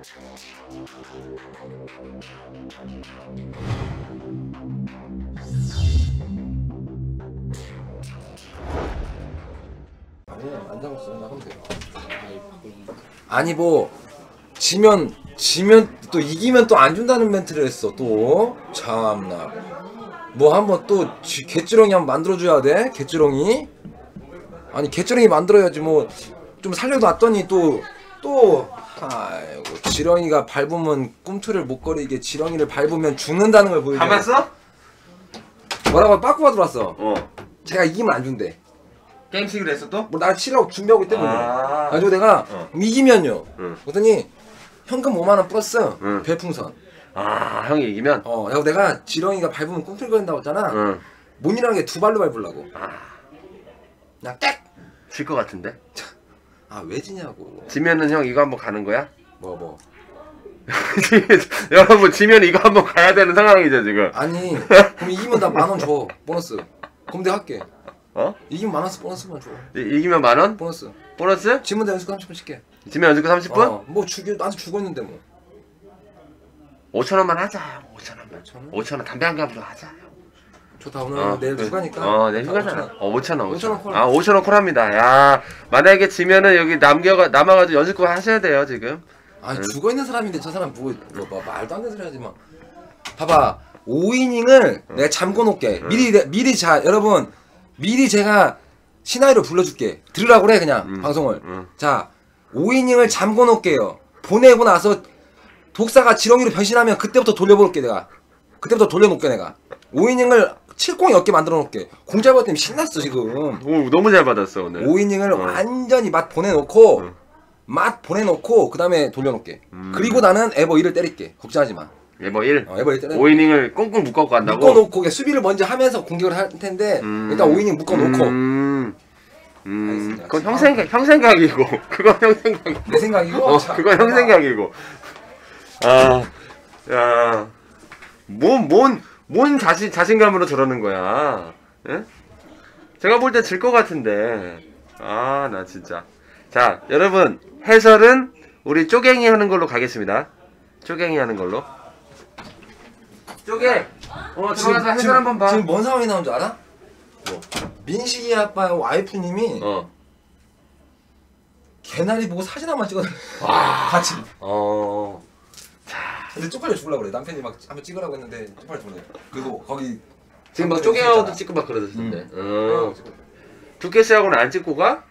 안 잡았어. 나가면 돼. 아니 뭐 지면 또 이기면 또 안 준다는 멘트를 했어. 또 참나. 뭐 한번 또 개찌렁이 한번 만들어줘야 돼. 개찌렁이. 아니 개찌렁이 만들어야지. 뭐 좀 살려놨더니 또 아이고 지렁이가 밟으면 꿈틀을 못 거리게 지렁이를 밟으면 죽는다는 걸 보여줘. 가봤어? 뭐라고 빠꾸가 들어왔어. 어. 제가 이기면 안 준대. 게임식을 했어 또? 뭐 날 치라고 준비하기 때문에. 그래서 내가 이기면요. 그랬더니 현금 5만원 플러스 별풍선. 아 형이 이기면? 그래서 내가 지렁이가 밟으면 꿈틀거린다고 했잖아. 못 일어나는 게 두 발로 밟으려고. 나 깍! 질 것 같은데? 아 왜 지냐고. 지면은 형 이거 한번 가는 거야? 뭐 여러분 지면 이거 한번 가야 되는 상황이죠 지금. 아니 그럼 이기면 나 10,000원 줘 보너스. 그럼 내가 할게. 이기면 10,000원 보너스만 줘. 이기면 10,000원? 보너스. 보너스? 지면 내가 연습 30분 쉴게. 지면 연습 30분? 뭐 나한테 주고 있는데 뭐. 5,000원만 하자. 5,000원만. 5,000원 담배 한 갑으로 하자. 좋다. 오늘 내일 휴가니까. 내일 휴가잖아. 5,000원. 5,000원 콜. 5,000원 콜합니다. 야, 만약에 지면은 여기 남아가지고 연습 하셔야 돼요 지금. 아니 죽어 있는 사람인데 저 사람 뭐 말도 안 되는 소리 하지 마. 봐봐 5이닝을 내가 잠궈 놓을게. 미리 자 여러분 미리 제가 시나리오 불러줄게. 들으라고 그래 그냥 방송을. 자 5이닝을 잠궈 놓을게요. 보내고 나서 독사가 지렁이로 변신하면 그때부터 돌려볼게 내가. 그때부터 돌려놓을게 내가. 5이닝을 7공이 몇 개 만들어 놓을게. 공잘 받을 때문에 신났어 지금. 오 너무 잘 받았어 오늘. 5이닝을 완전히 맛 보내놓고 그 다음에 돌려놓을게. 그리고 나는 에버 1을 때릴게. 걱정하지 마. 에버 1? 에버 1 때려. 5이닝을 꽁꽁 묶어갖고 간다고? 묶어놓고 수비를 먼저 하면서 공격을 할 텐데 일단 5이닝 묶어놓고. 그건 형 생각이고 그건 형 생각이고 내 생각이고? 그건 형 생각이고. 야 뭔 자신감으로 저러는 거야. 예? 제가 볼 때 질 것 같은데. 나 진짜. 자 여러분 해설은 우리 쪼갱이 하는 걸로 가겠습니다. 쪼갱이 하는 걸로. 쪼개. 들어가서 해설 한번 봐. 지금 뭔 상황이 나온 줄 알아? 뭐? 민식이 아빠 와이프님이 개나리 보고 사진 한번 찍어달래. 같이. 근데 쪽팔려 죽으려고 그래. 남편이 막 한번 찍으라고 했는데 쪽팔려 죽으래. 그리고 거기 지금 막 쪼개하고도 찍고 막 그러던데. 두께 씨하고는 안 찍고 가?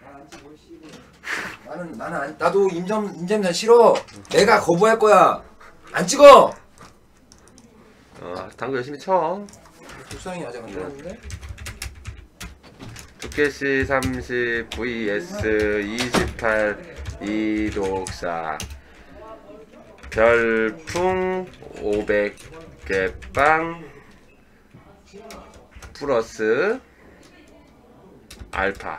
나도 임점산 싫어. 내가 거부할 거야. 안 찍어. 당구 열심히 쳐. 독사형이 아직 안 들어왔는데? 두께 씨 30 vs 28 이독사. 별풍 500개 빵 플러스 알파.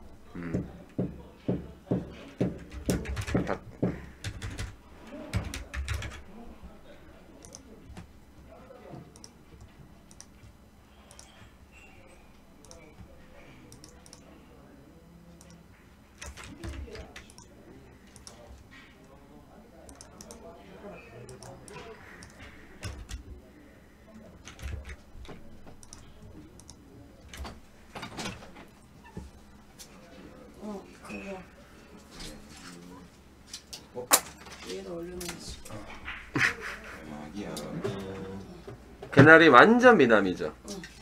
위에다 올려놓으시. 개나리 완전 미남이죠.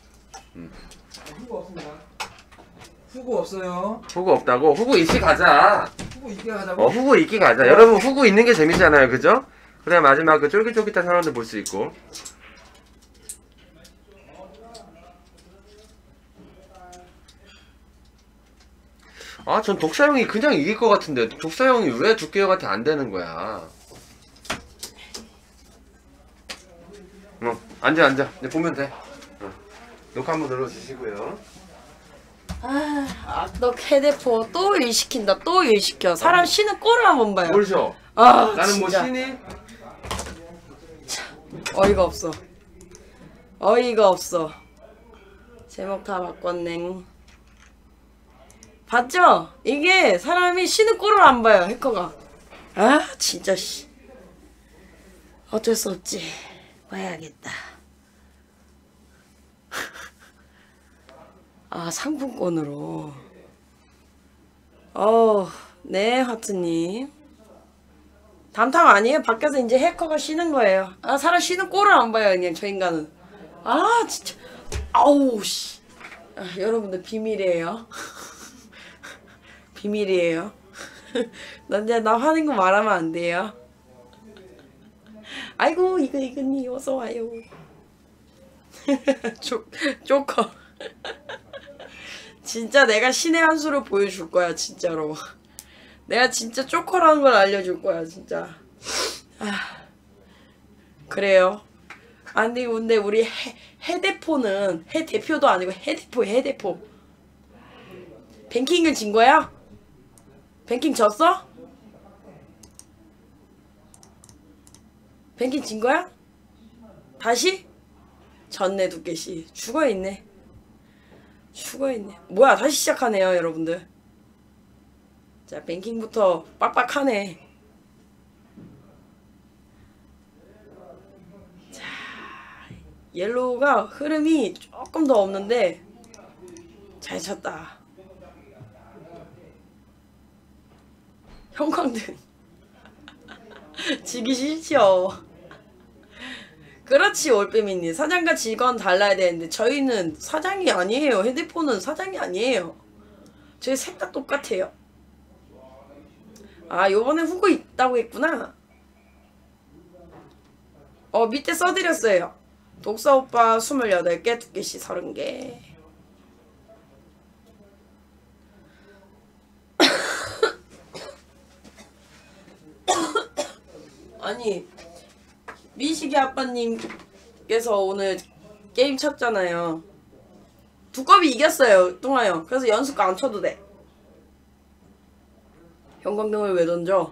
후구 없습니다. 후구 없어요. 후구 없다고? 후구 있기 가자. 후구 있게 가자고. 후구 있기 가자. 여러분 후구 있는 게 재밌잖아요, 그죠? 그래야 마지막 그 쫄깃쫄깃한 상황들 볼 수 있고. 전 독사형이 그냥 이길 것 같은데 독사형이 왜 두께 형한테 안 되는 거야? 앉아. 이제 보면 돼. 녹화 한번 눌러주시고요. 너 캐대포 또 일 시킨다. 또 일 시켜. 사람 쉬는 꼴을 한번 봐요. 뭘 쉬어? 나는 진짜. 뭐 쉬니? 어이가 없어. 어이가 없어. 제목 다 바꿨네. 봤죠? 이게 사람이 쉬는 꼴을 안 봐요, 해커가. 진짜 씨. 어쩔 수 없지. 봐야겠다. 아, 상품권으로. 네, 하트님. 담당 아니에요. 밖에서 이제 해커가 쉬는 거예요. 아, 사람 쉬는 꼴을 안 봐요, 그냥 저 인간은. 아, 진짜. 아우, 씨. 아, 여러분들 비밀이에요. 비밀이에요. 나 화낸 거 말하면 안 돼요. 아이고, 이거니, 어서 와요. 조커. 진짜 내가 신의 한 수를 보여줄 거야, 진짜로. 내가 진짜 쪼커라는 걸 알려줄 거야, 진짜. 아, 그래요. 아니, 근데 우리 해대포는, 해대표도 아니고 해대포야, 해대포. 뱅킹을 진 거야? 뱅킹 졌어? 뱅킹 진 거야? 다시? 졌네, 두께씨. 죽어있네. 죽어있네. 뭐야, 다시 시작하네요, 여러분들. 자, 뱅킹부터 빡빡하네. 자, 옐로우가 흐름이 조금 더 없는데 잘 쳤다. 형광등. 지기 싫죠. 그렇지, 올빼미님. 사장과 직원 달라야 되는데 저희는 사장이 아니에요. 헤드폰은 사장이 아니에요. 저희 셋 다 똑같아요. 아, 요번에 후보 있다고 했구나. 밑에 써드렸어요. 독사 오빠 28개, 두께씨 30개. 아니, 민식이 아빠님께서 오늘 게임 쳤잖아요. 두꺼비 이겼어요, 뚱아요. 그래서 연습가 안 쳐도 돼. 형광등을 왜 던져?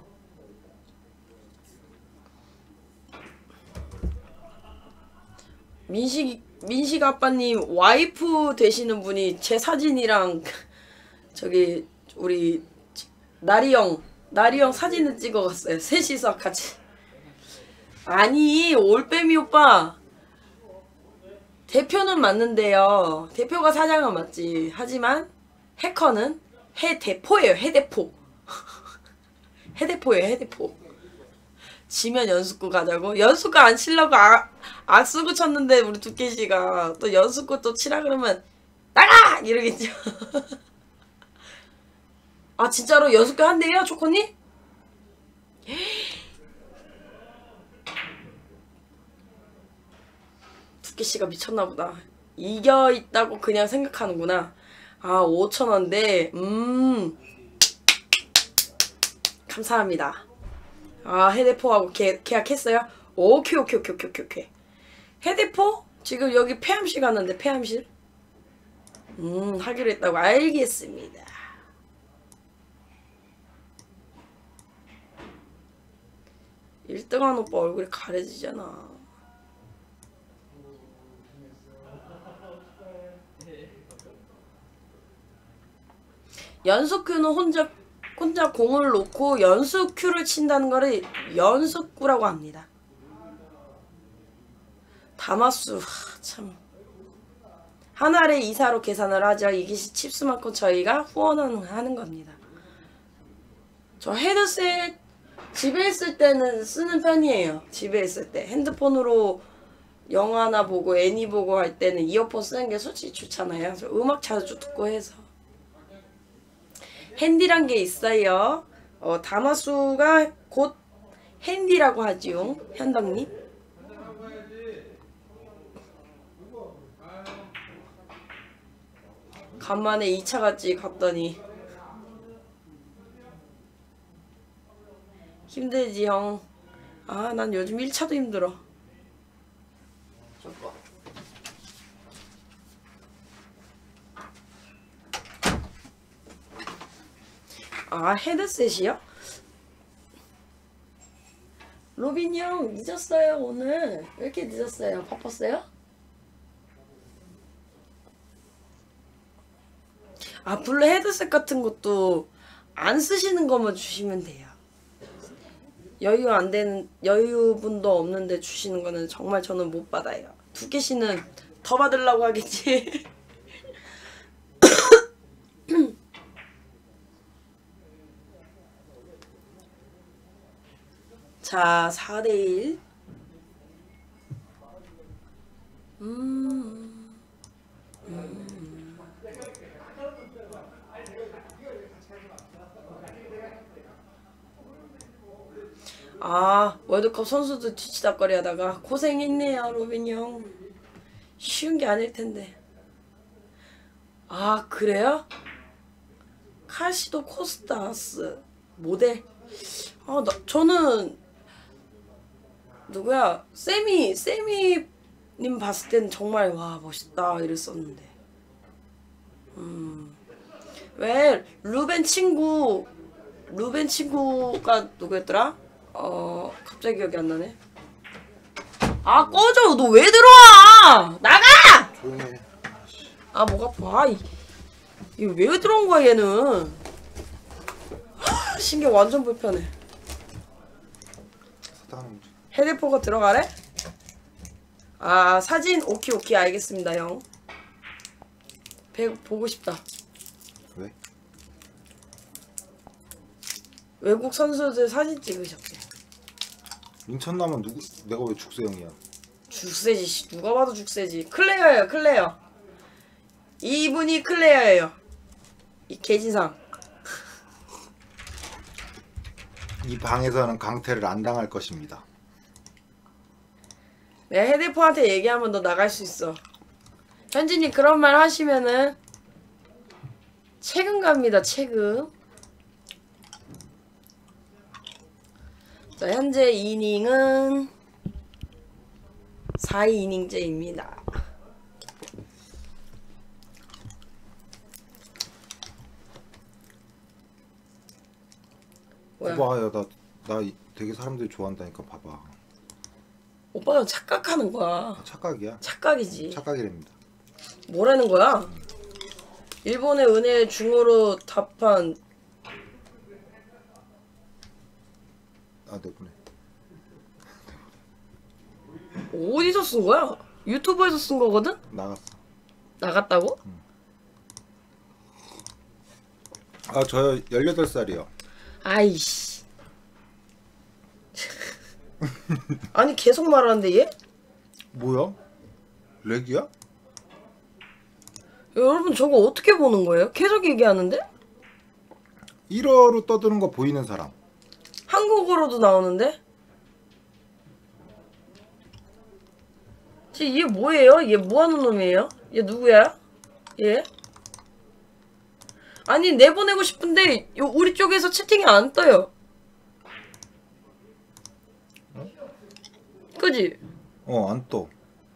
민식 아빠님 와이프 되시는 분이 제 사진이랑 저기 우리 나리 형 사진을 찍어갔어요. 셋이서 같이. 아니, 올빼미 오빠 대표는 맞는데요. 대표가 사장은 맞지. 하지만 해커는 해대포예요. 해대포. 해대포예요. 해대포. 지면 연습구 가자고? 연습구 안 치려고 악수구 쳤는데 우리 두께씨가 또 연습구 또 치라 그러면 나가! 이러겠죠. 아, 진짜로 연습구 한대요, 초코니? 두께씨가 미쳤나보다. 이겨 있다고 그냥 생각하는구나. 아, 5,000원인데 감사합니다. 아, 헤데포하고 계약했어요? 오케이. 헤데포? 지금 여기 폐암실 갔는데, 폐암실? 하기로 했다고. 알겠습니다. (1등한) 오빠 얼굴이 가려지잖아. 연속 큐는 혼자 공을 놓고 연속 큐를 친다는 거를 연속구라고 합니다. 다마수, 참. 한 알에 2사로 계산을 하죠. 이것이 칩스만큼 저희가 후원하는 겁니다. 저 헤드셋 집에 있을 때는 쓰는 편이에요. 집에 있을 때. 핸드폰으로 영화나 보고 애니 보고 할 때는 이어폰 쓰는 게 솔직히 좋잖아요. 저 음악 자주 듣고 해서. 핸디란 게 있어요. 다마수가 곧 핸디라고 하지요. 현덕님. 간만에 2차 갔더니 힘들지 형. 아, 난 요즘 1차도 힘들어. 아, 헤드셋이요? 로빈 형 늦었어요. 오늘 왜 이렇게 늦었어요? 바빴어요? 아, 블루 헤드셋 같은 것도 안 쓰시는 거만 주시면 돼요. 여유분도 없는데 주시는 거는 정말 저는 못 받아요. 두께 씨는 더 받으려고 하겠지. 자, 4대1. 아, 월드컵 선수들 뒤치다거리 하다가 고생했네요, 로빈 형. 쉬운 게 아닐 텐데. 아, 그래요? 카시도 코스타스 모델. 아, 저는 누구야? 세미님 봤을 때는 정말 와 멋있다 이랬었는데. 왜 루벤 친구가 누구였더라? 갑자기 기억이 안 나네. 아, 꺼져. 너 왜 들어와? 나가! 조용히 해. 아, 목 아파. 아, 이거 왜 들어온 거야, 얘는? 신경 완전 불편해. 헤드폰가 들어가래? 아, 사진? 오케이, 알겠습니다, 형. 보고 싶다. 왜? 외국 선수들 사진 찍으셨대. 인천 나면 내가 왜 죽세형이야? 죽세지, 씨. 누가 봐도 죽세지. 클레어예요, 클레어. 이분이 클레어예요. 이 개진상. 이 방에서는 강퇴를 안 당할 것입니다. 내가 헤드폰한테 얘기하면 너 나갈 수 있어. 현진이 그런 말 하시면은 책임 갑니다. 책임. 자, 현재 이닝은 4이닝째입니다. 뭐야? 봐봐요, 나 되게 사람들이 좋아한다니까 봐봐. 오빠가 착각하는 거야. 착각이야? 착각이지. 착각이랍니다. 뭐라는 거야? 일본의 은혜 중으로 답한. 아, 내보내. 어디서 쓴 거야? 유튜브에서 쓴 거거든? 나갔어. 나갔다고? 아, 저 18살이요. 아이씨. 아니 계속 말하는데 얘? 뭐야? 렉이야? 여러분 저거 어떻게 보는 거예요? 계속 얘기하는데? 1어로 떠드는 거 보이는 사람. 한국어로도 나오는데? 얘 뭐예요? 얘 뭐하는 놈이에요? 얘 누구야? 얘? 아니 내보내고 싶은데 우리 쪽에서 채팅이 안 떠요. 그지? 안 떠.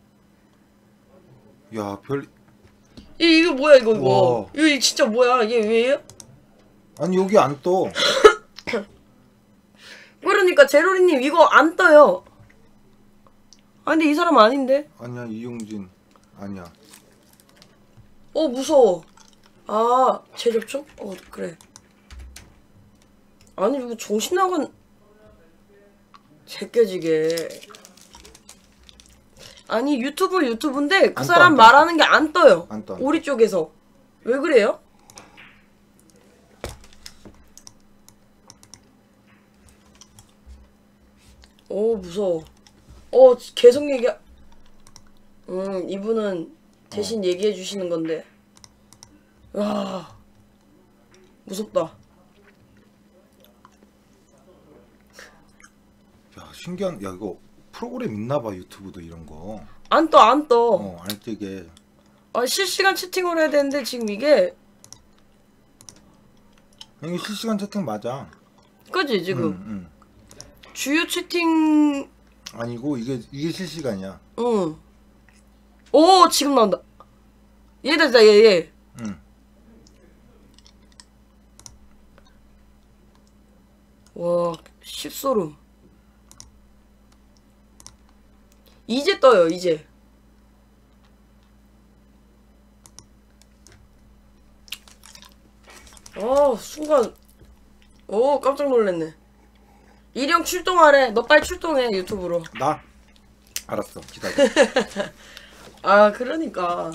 야, 이거 뭐야 이거. 와. 이거 진짜 뭐야? 얘 왜요? 아니, 여기 안 떠. 그러니까 제로리님 이거 안 떠요. 아니 이 사람 아닌데? 아니야, 이용진. 아니야. 무서워. 아, 재접촉? 그래. 아니 이거 정신 나간 제껴지게. 아니 유튜브인데 그 안 떠, 사람 안 떠. 말하는 게 안 떠요. 안 떠, 안 떠. 우리 쪽에서. 왜 그래요? 무서워. 계속 이분은 대신 얘기해 주시는 건데. 와, 무섭다. 야, 신기한. 야, 이거 프로그램 있나봐, 유튜브도 이런 거. 안 떠. 안 뜨게. 실시간 채팅으로 해야 되는데 지금 이게 이게 실시간 채팅 맞아. 그지 지금 응. 주요 채팅. 아니고 이게 실시간이야. 응. 오, 지금 나온다. 얘다 얘. 응. 와, 십소름. 이제 떠요, 이제. 순간. 깜짝 놀랐네. 일형 출동하래. 너 빨리 출동해 유튜브로. 나? 알았어 기다려. 아 그러니까.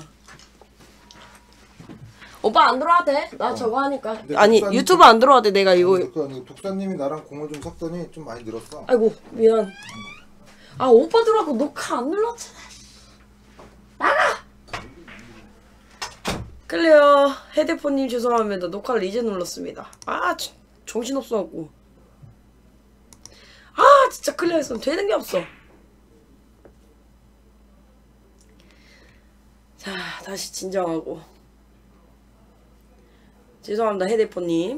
오빠 안 들어와도 돼? 나 저거 하니까. 근데 아니 독사님- 유튜브 안 들어와도 돼. 내가 이거. 독사님이 나랑 공을 좀 섞더니 좀 많이 늘었어. 아이고 미안. 아 오빠 들어와서 녹화 안 눌렀잖아. 나가. 클레어 헤드폰님 죄송합니다. 녹화를 이제 눌렀습니다. 아 정신없어갖고. 아 진짜 클레어 했으면 되는 게 없어. 자 다시 진정하고. 죄송합니다 헤드폰님.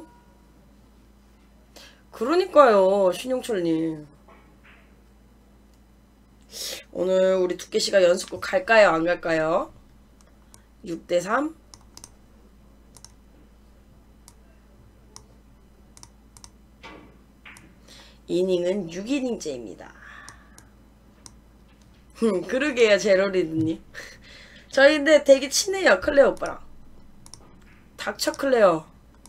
그러니까요 신용철님. 오늘 우리 두께씨가 연습국 갈까요 안 갈까요? 6대3 이닝은 6이닝째입니다. 그러게요 제로리드님. 저희 근데 되게 친해요 클레어 오빠랑. 닥쳐 클레어.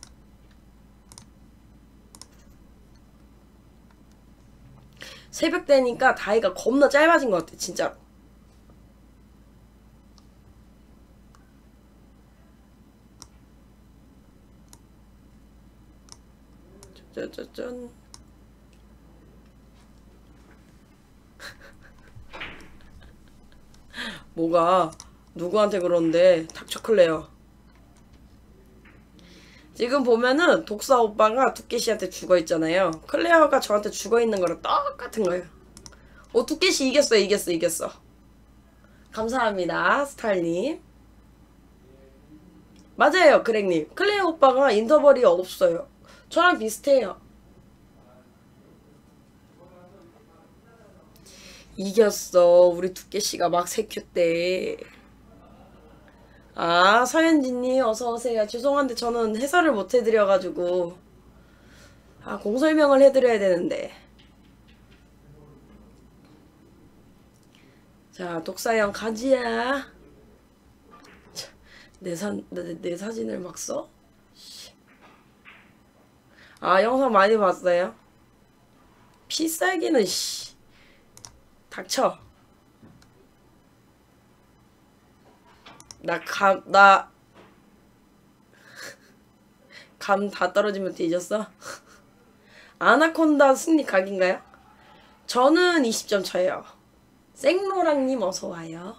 새벽 되니까 다이가 겁나 짧아진 것 같아 진짜로. 짜자잔. 뭐가 누구한테 그러는데 닥쳐 클레어. 지금 보면은 독사 오빠가 두께씨한테 죽어있잖아요. 클레어가 저한테 죽어있는 거랑 똑같은 거예요. 오 두께씨 이겼어. 감사합니다 스타일님. 맞아요 그렉님. 클레어 오빠가 인터벌이 없어요. 저랑 비슷해요. 이겼어 우리 두께씨가 막 세큐 때. 아 서현진님 어서오세요. 죄송한데 저는 해설을 못 해드려가지고 공설명을 해드려야 되는데. 자 독사형 가지야. 내 사진을 막 써? 아 영상 많이 봤어요? 피살기는 씨 닥쳐. 감 다 떨어지면 뒤졌어? 아나콘다 승리 각인가요? 저는 20점 쳐요. 생로랑님 어서와요.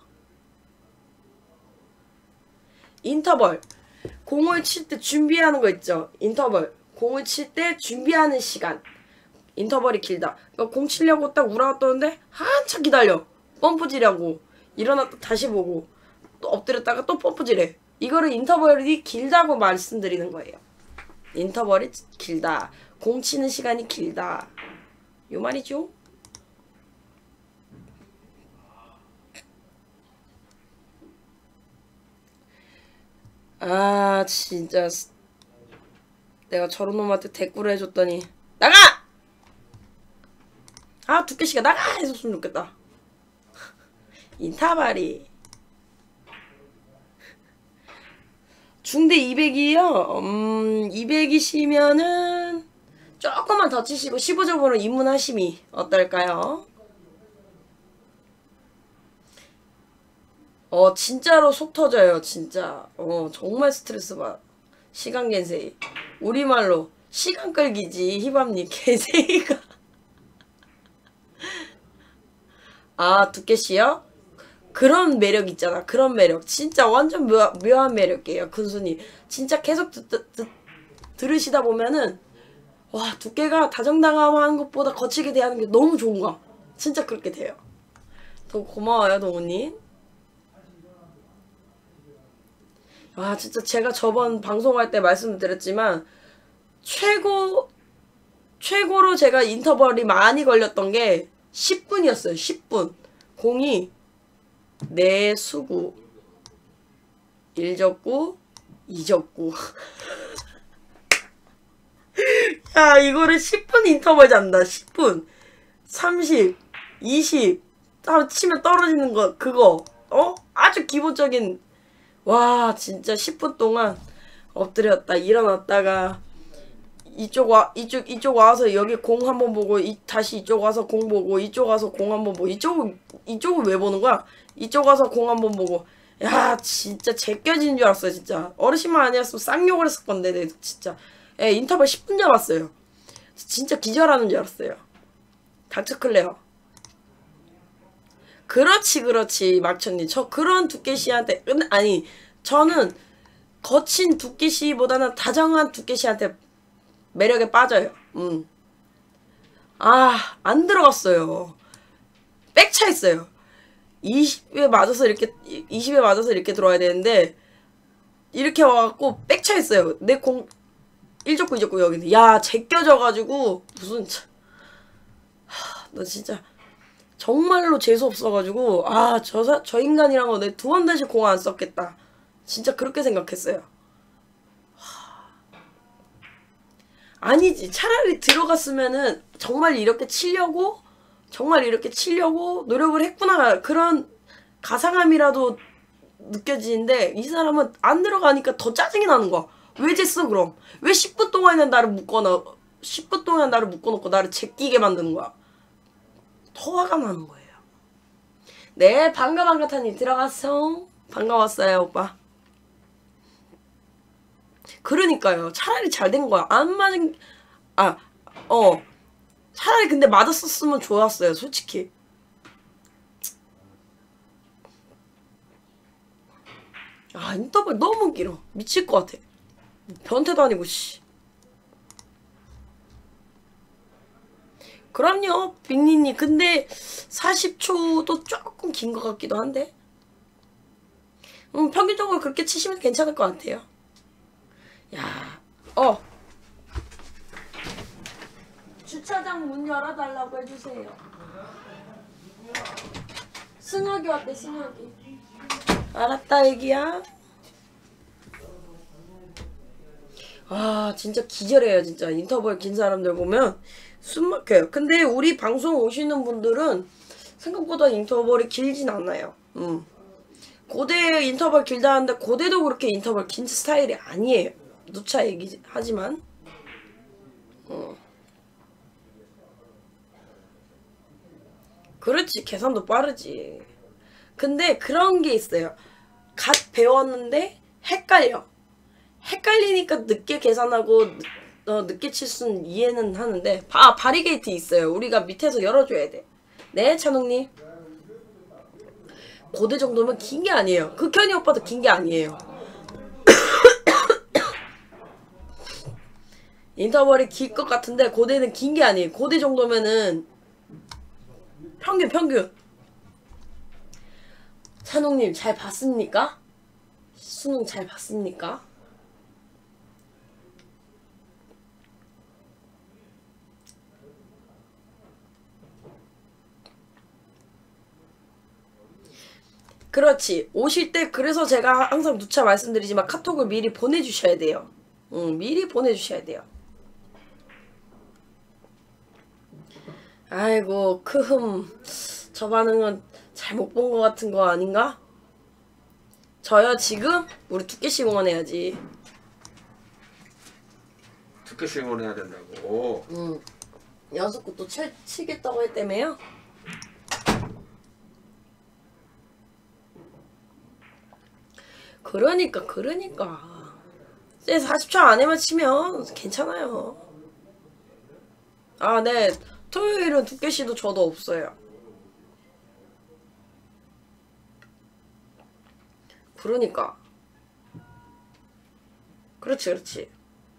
인터벌 공을 칠 때 준비하는 거 있죠. 인터벌 공을 칠 때 준비하는 시간. 인터벌이 길다. 그러니까 공 치려고 딱 우라가 떠는데 한참 기다려. 펌프질하고 일어났다 다시 보고 또 엎드렸다가 또 펌프질해. 이거를 인터벌이 길다고 말씀드리는 거예요. 인터벌이 길다. 공 치는 시간이 길다. 요 말이죠. 아 진짜 내가 저런 놈한테 대꾸를 해줬더니 나가! 아 두께씨가 나가! 했었으면 좋겠다. 인타바리 중대 200이요? 200이시면은 조금만 더 치시고 15점으로 입문하심이 어떨까요? 진짜로 속 터져요 진짜. 정말 스트레스 받아. 시간 겐세이 우리말로 시간 끌기지. 희밤님 개새이가. 아 두께씨요? 그런 매력 있잖아. 그런 매력 진짜 완전 묘한 매력이에요 근순이. 진짜 계속 들으시다 보면은 와 두께가 다정다감한 것보다 거칠게 대하는 게 너무 좋은 거야. 진짜 그렇게 돼요. 더 고마워요 동우님. 와 진짜 제가 저번 방송할 때 말씀드렸지만 최고로 제가 인터벌이 많이 걸렸던 게 10분이었어요. 10분. 공이 4수구 1적구 2적구 야 이거를 10분 인터벌 잔다. 10분 30 20 치면 떨어지는 거 그거 아주 기본적인. 와 진짜 10분 동안 엎드렸다 일어났다가 이쪽 와서 여기 공 한번 보고 다시 이쪽 와서 공 보고 이쪽 와서 공 한번 보고 이쪽을 왜 보는 거야? 이쪽 와서 공 한번 보고 야 진짜 제껴지는 줄 알았어요 진짜. 어르신만 아니었으면 쌍욕을 했을 건데 내 진짜. 예, 인터벌 10분 잡았어요. 진짜 기절하는 줄 알았어요. 닥쳐클레어. 그렇지 막천님. 저 그런 두께씨한테 아니 저는 거친 두께씨보다는 다정한 두께씨한테 매력에 빠져요. 안 들어갔어요. 백차 있어요. 20에 맞아서 이렇게 들어와야 되는데 이렇게 와갖고 백차 있어요. 내 공 1족구 여기는. 야 제껴져가지고 무슨 너 진짜 정말로 재수 없어가지고 저 인간이란 거 내 두 번 다시 공 안 썼겠다. 진짜 그렇게 생각했어요. 아니지 차라리 들어갔으면은 정말 이렇게 치려고 노력을 했구나 그런 가상함이라도 느껴지는데 이 사람은 안 들어가니까 더 짜증이 나는 거야. 왜 쟀어 그럼? 왜 10분 동안이나 나를 묶어놓고 나를 제끼게 만드는 거야? 더 화가 나는 거예요. 네 반가타님 들어갔어. 반가웠어요 오빠. 그러니까요. 차라리 잘 된 거야. 안 맞은 차라리 근데 맞았었으면 좋았어요. 솔직히. 인터벌 너무 길어. 미칠 것 같아. 변태도 아니고 씨. 그럼요 빅니님. 근데 40초도 조금 긴 것 같기도 한데 평균적으로 그렇게 치시면 괜찮을 것 같아요. 야, 주차장 문 열어달라고 해주세요. 승혁이 왔대, 승혁이. 알았다, 애기야. 진짜 기절해요, 진짜. 인터벌 긴 사람들 보면 숨 막혀요. 근데 우리 방송 오시는 분들은 생각보다 인터벌이 길진 않아요. 고대 인터벌 길다 하는데 고대도 그렇게 인터벌 긴 스타일이 아니에요. 누차 얘기하지만 그렇지 계산도 빠르지. 근데 그런 게 있어요. 갓 배웠는데 헷갈리니까 늦게 계산하고 늦게 칠 수는 이해는 하는데 바리게이트 있어요. 우리가 밑에서 열어줘야 돼. 네 찬웅님. 고대 정도면 긴 게 아니에요. 극현이 오빠도 긴 게 아니에요. 인터벌이 길 것 같은데 고대는 긴 게 아니에요. 고대 정도면은 평균. 찬웅님 잘 봤습니까? 수능 잘 봤습니까? 그렇지. 오실 때 그래서 제가 항상 누차 말씀드리지만 카톡을 미리 보내주셔야 돼요. 미리 보내주셔야 돼요. 아이고 저 반응은 잘못 본 것 같은 거 아닌가? 저요 지금? 우리 두께씩 응원해야지. 두께씩 응원해야 된다고. 연습구 또 치겠다고 했다며요? 그러니까 40초 안에만 치면 괜찮아요. 네 토요일은 두께씨도 저도 없어요. 그러니까 그렇지.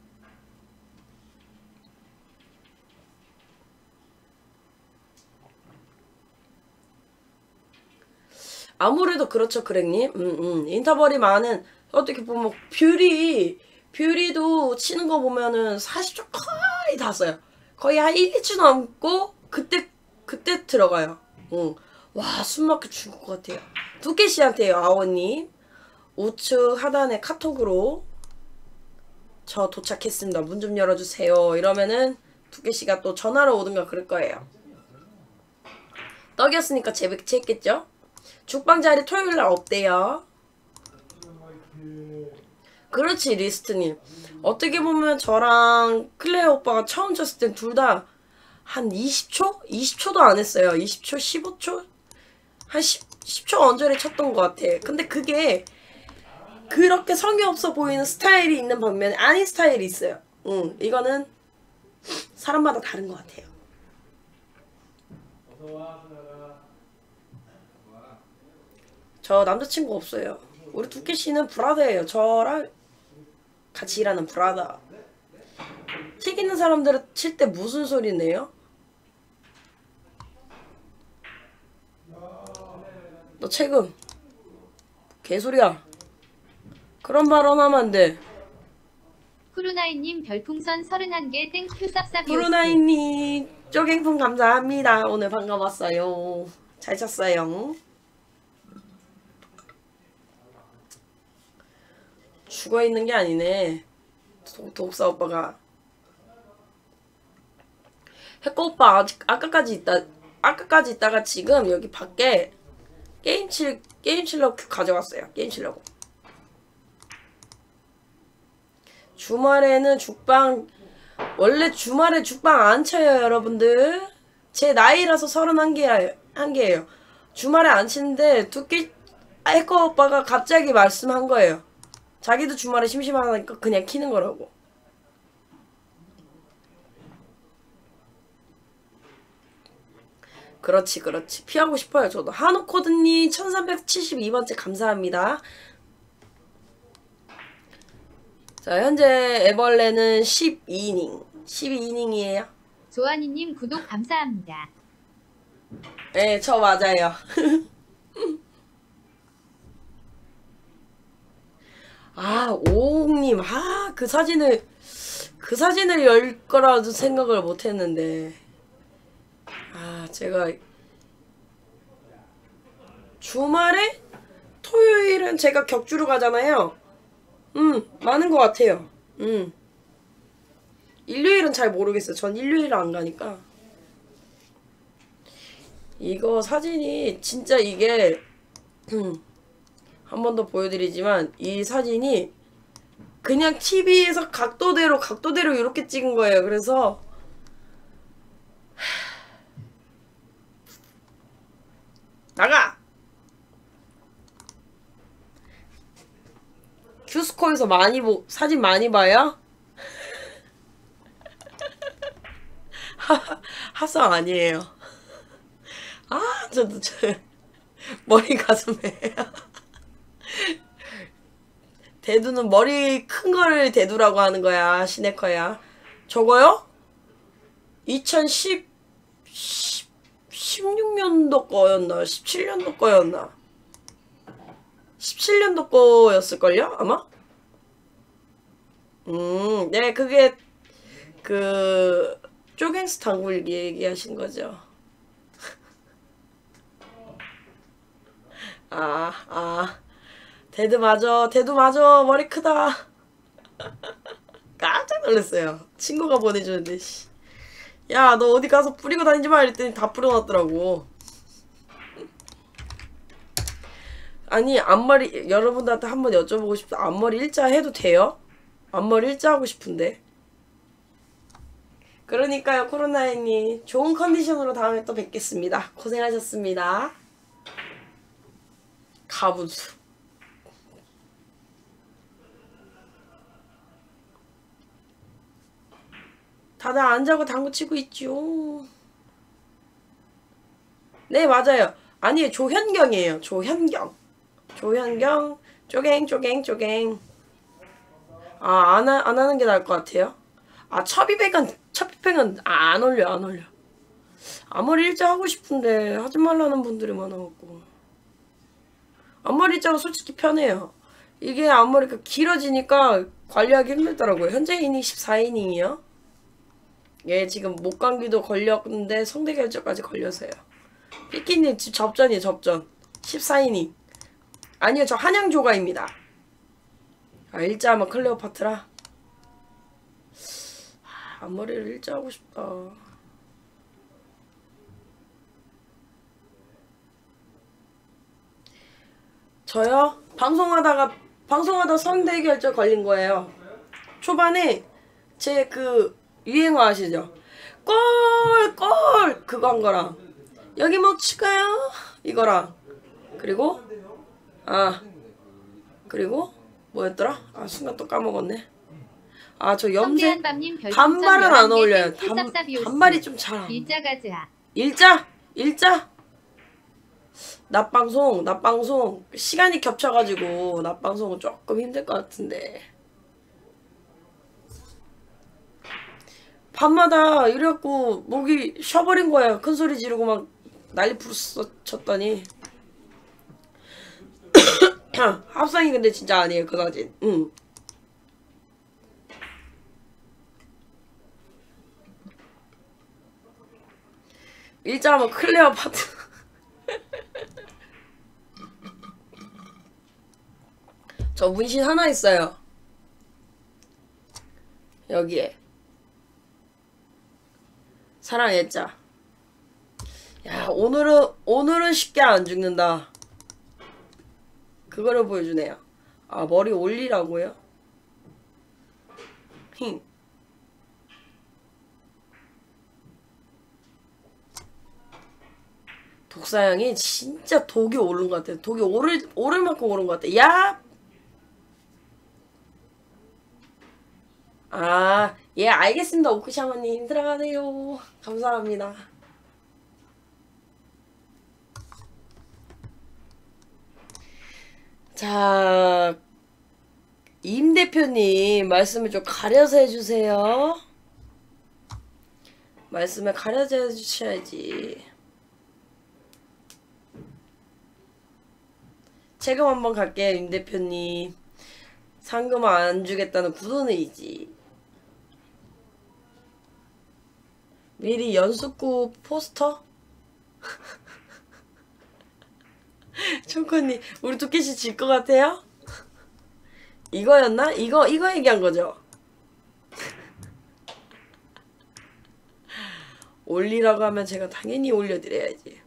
아무래도 그렇죠 그렉님. 인터벌이 많은 어떻게 보면 뷰리도 치는 거 보면은 40초 거의 다 써요. 거의 한 1, 2초 넘고 그때 들어가요. 와 숨 막혀 죽을 것 같아요. 두께씨한테요 아오님. 우측 하단에 카톡으로 저 도착했습니다. 문 좀 열어주세요. 이러면은 두께씨가 또 전화로 오든가 그럴 거예요. 떡이었으니까 재배치 했겠죠? 죽방 자리 토요일날 없대요. 그렇지 리스트님. 어떻게 보면 저랑 클레어 오빠가 처음 쳤을 땐 둘 다 한 20초? 20초도 안 했어요. 20초? 15초? 한 10초 언저리 쳤던 것 같아. 근데 그게 그렇게 성의 없어 보이는 스타일이 있는 반면에 아닌 스타일이 있어요. 이거는 사람마다 다른 것 같아요. 저 남자친구 없어요. 우리 두께 씨는 브라더예요. 저랑 같이 일하는 브라더. 튀기는 사람들은 칠 때 무슨 소리 내요? 너 최근 개소리야. 그런 발언하면 안 돼. 쿠루나이님 별풍선 31개 땡큐 쌉쌉이. 쿠루나이님 쪼갱풍 감사합니다. 오늘 반가웠어요. 잘 쳤어요. 죽어있는 게 아니네. 독사 오빠가. 해꺼 오빠 아직 아까까지 있다가 지금 여기 밖에 게임 치려고 가져왔어요. 게임 치려고. 주말에는 죽방, 원래 주말에 죽방 안 쳐요, 여러분들. 제 나이라서 31개예요. 주말에 안 치는데 해커 오빠가 갑자기 말씀한 거예요. 자기도 주말에 심심하니까 그냥 키는 거라고. 그렇지. 피하고 싶어요, 저도. 한우코드님 1372번째 감사합니다. 자, 현재 애벌레는 12이닝. 12이닝이에요. 조한이님 구독 감사합니다. 네, 저 맞아요. 아, 오홍님, 그 사진을 열 거라도 생각을 못 했는데. 제가 주말에 토요일은 제가 격주로 가잖아요. 많은 것 같아요. 일요일은 잘 모르겠어요. 전 일요일은 안 가니까. 이거 사진이 진짜 이게 한 번 더 보여드리지만 이 사진이 그냥 TV에서 각도대로 이렇게 찍은 거예요. 그래서 나가! 큐스코에서 사진 많이 봐요? 하성 아니에요. 저도 머리 가슴에 대두는 머리 큰 거를 대두라고 하는 거야. 시네커야. 저거요? 16년도 거였나? 17년도 거였나? 17년도 거였을걸요? 아마? 네, 그게 쪼갱스 당굴 얘기하신 거죠. 데드 맞아. 머리 크다. 깜짝 놀랐어요. 친구가 보내주는데, 야, 너 어디 가서 뿌리고 다니지 마. 이랬더니 다 뿌려놨더라고. 아니, 앞머리, 여러분들한테 한번 여쭤보고 싶다. 앞머리 일자 해도 돼요? 앞머리 일자 하고 싶은데. 그러니까요, 코로나이님. 좋은 컨디션으로 다음에 또 뵙겠습니다. 고생하셨습니다. 가분수. 다들 안 자고 당구 치고 있죠. 네, 맞아요. 아니에요, 조현경이에요. 조현경, 쪼갱. 안 하는 게 나을 것 같아요. 첩이백은 안 올려. 앞머리 일자 하고 싶은데 하지 말라는 분들이 많아갖고. 앞머리 일자가 솔직히 편해요. 이게 앞머리가 길어지니까 관리하기 힘들더라고요. 현재 이닝 14이닝이요. 예, 지금 목감기도 걸렸는데 성대결절까지 걸려서요. 삐끼님 지금 접전이에요, 접전. 14이닝. 아니요, 저 한양조가입니다. 일자하면 클레오파트라. 앞머리를 일자 하고 싶다. 저요? 방송하다가 방송하다 선대 결절 걸린 거예요. 초반에 제 그 유행어 아시죠? 꼴 그거 한 거랑 여기 뭐 추가요? 이거랑 그리고 그리고 뭐였더라? 아 순간 또 까먹었네. 아 저 염색 성대한밤님 별풍선 반말은 안 11개 어울려요. 땡큐 쌉쌉이오스. 반말이 좀 잘 안. 일자 가즈아. 일자 낮방송 시간이 겹쳐가지고 낮방송은 조금 힘들 것 같은데 밤마다 이래갖고 목이 쉬어버린 거야. 큰 소리 지르고 막 난리 쳤더니 합성이 근데 진짜 아니에요 그 사진. 일자하면 클레오파트 저 문신 하나 있어요 여기에 사랑했자. 야 오늘은 쉽게 안 죽는다 그거를 보여주네요. 아 머리 올리라고요? 힝. 독사양이 진짜 독이 오른 것 같아요. 독이 오를 만큼 오른 것 같아요. 야! 아, 예, 알겠습니다. 오크샤마님 들어가네요. 감사합니다. 자, 임 대표님 말씀을 좀 가려서 해주세요. 말씀을 가려서 해주셔야지. 세금 한번 갈게요, 임 대표님. 상금 안 주겠다는 굳은 의지. 미리 연습구 포스터? 총코님, 우리 두께씨 질 것 같아요? 이거였나? 이거 얘기한 거죠? 올리라고 하면 제가 당연히 올려드려야지.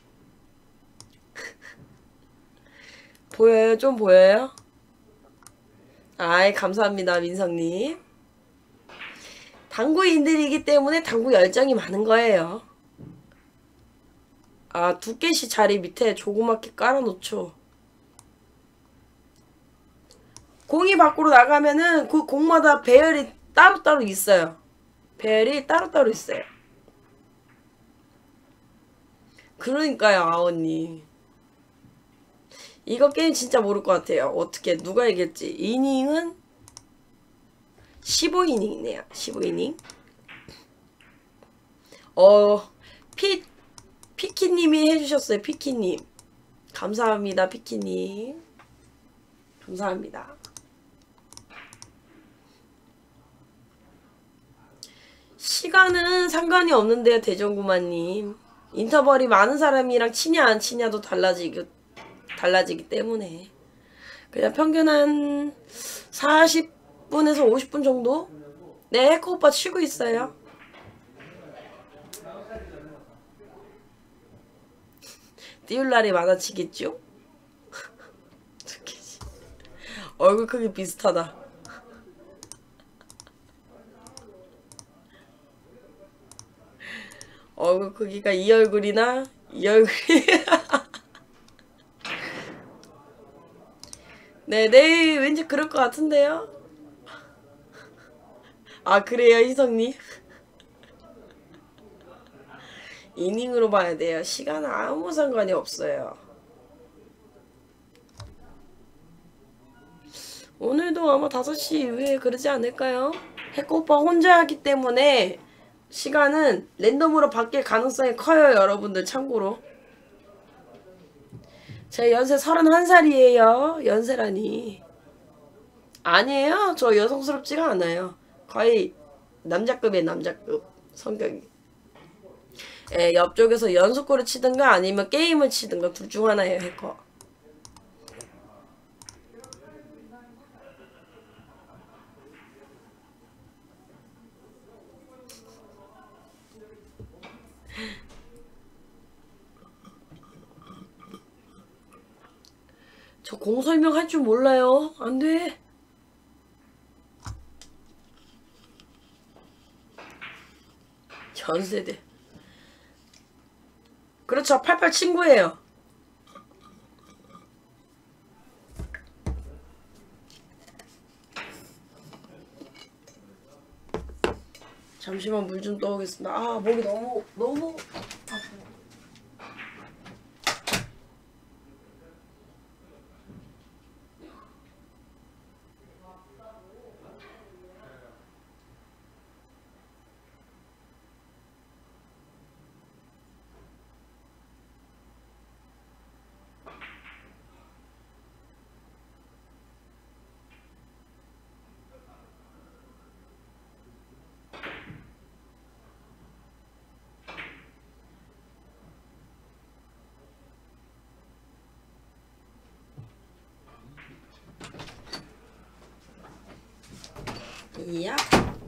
보여요? 좀 보여요? 아이 감사합니다 민성님. 당구인들이기 때문에 당구 열정이 많은 거예요. 아 두께씨 자리 밑에 조그맣게 깔아놓죠. 공이 밖으로 나가면은 그 공마다 배열이 따로따로 있어요. 배열이 따로따로 있어요. 그러니까요 아오님. 이거 게임 진짜 모를 것 같아요. 어떻게 누가 얘기했지? 이닝은 15이닝이네요. 15이닝. 피키님이 해주셨어요. 피키님. 감사합니다. 피키님. 감사합니다. 시간은 상관이 없는데요. 대전구마님. 인터벌이 많은 사람이랑 치냐 안 치냐도 달라지기 때문에 그냥 평균 한 40분에서 50분 정도? 네, 해커 오빠 쉬고 있어요. 띄울 날이 많아지겠죠? 얼굴 크기 비슷하다. 얼굴 크기가 이 얼굴이나 이 얼굴이 네, 왠지 그럴 것 같은데요? 아, 그래요, 희성님? 이닝으로 봐야 돼요. 시간은 아무 상관이 없어요. 오늘도 아마 5시 이후에 그러지 않을까요? 해커 오빠 혼자 하기 때문에 시간은 랜덤으로 바뀔 가능성이 커요, 여러분들 참고로. 제 연세 31살이에요. 연세라니. 아니에요. 저 여성스럽지가 않아요. 거의 남자급이에요. 남자급 성격이. 예, 옆쪽에서 연속골을 치든가 아니면 게임을 치든가 둘 중 하나예요. 해커. 저 공설명 할 줄 몰라요. 안 돼. 전 세대. 그렇죠. 88 친구예요. 잠시만 물 좀 떠오겠습니다. 아, 목이 너무 아파요. 이야.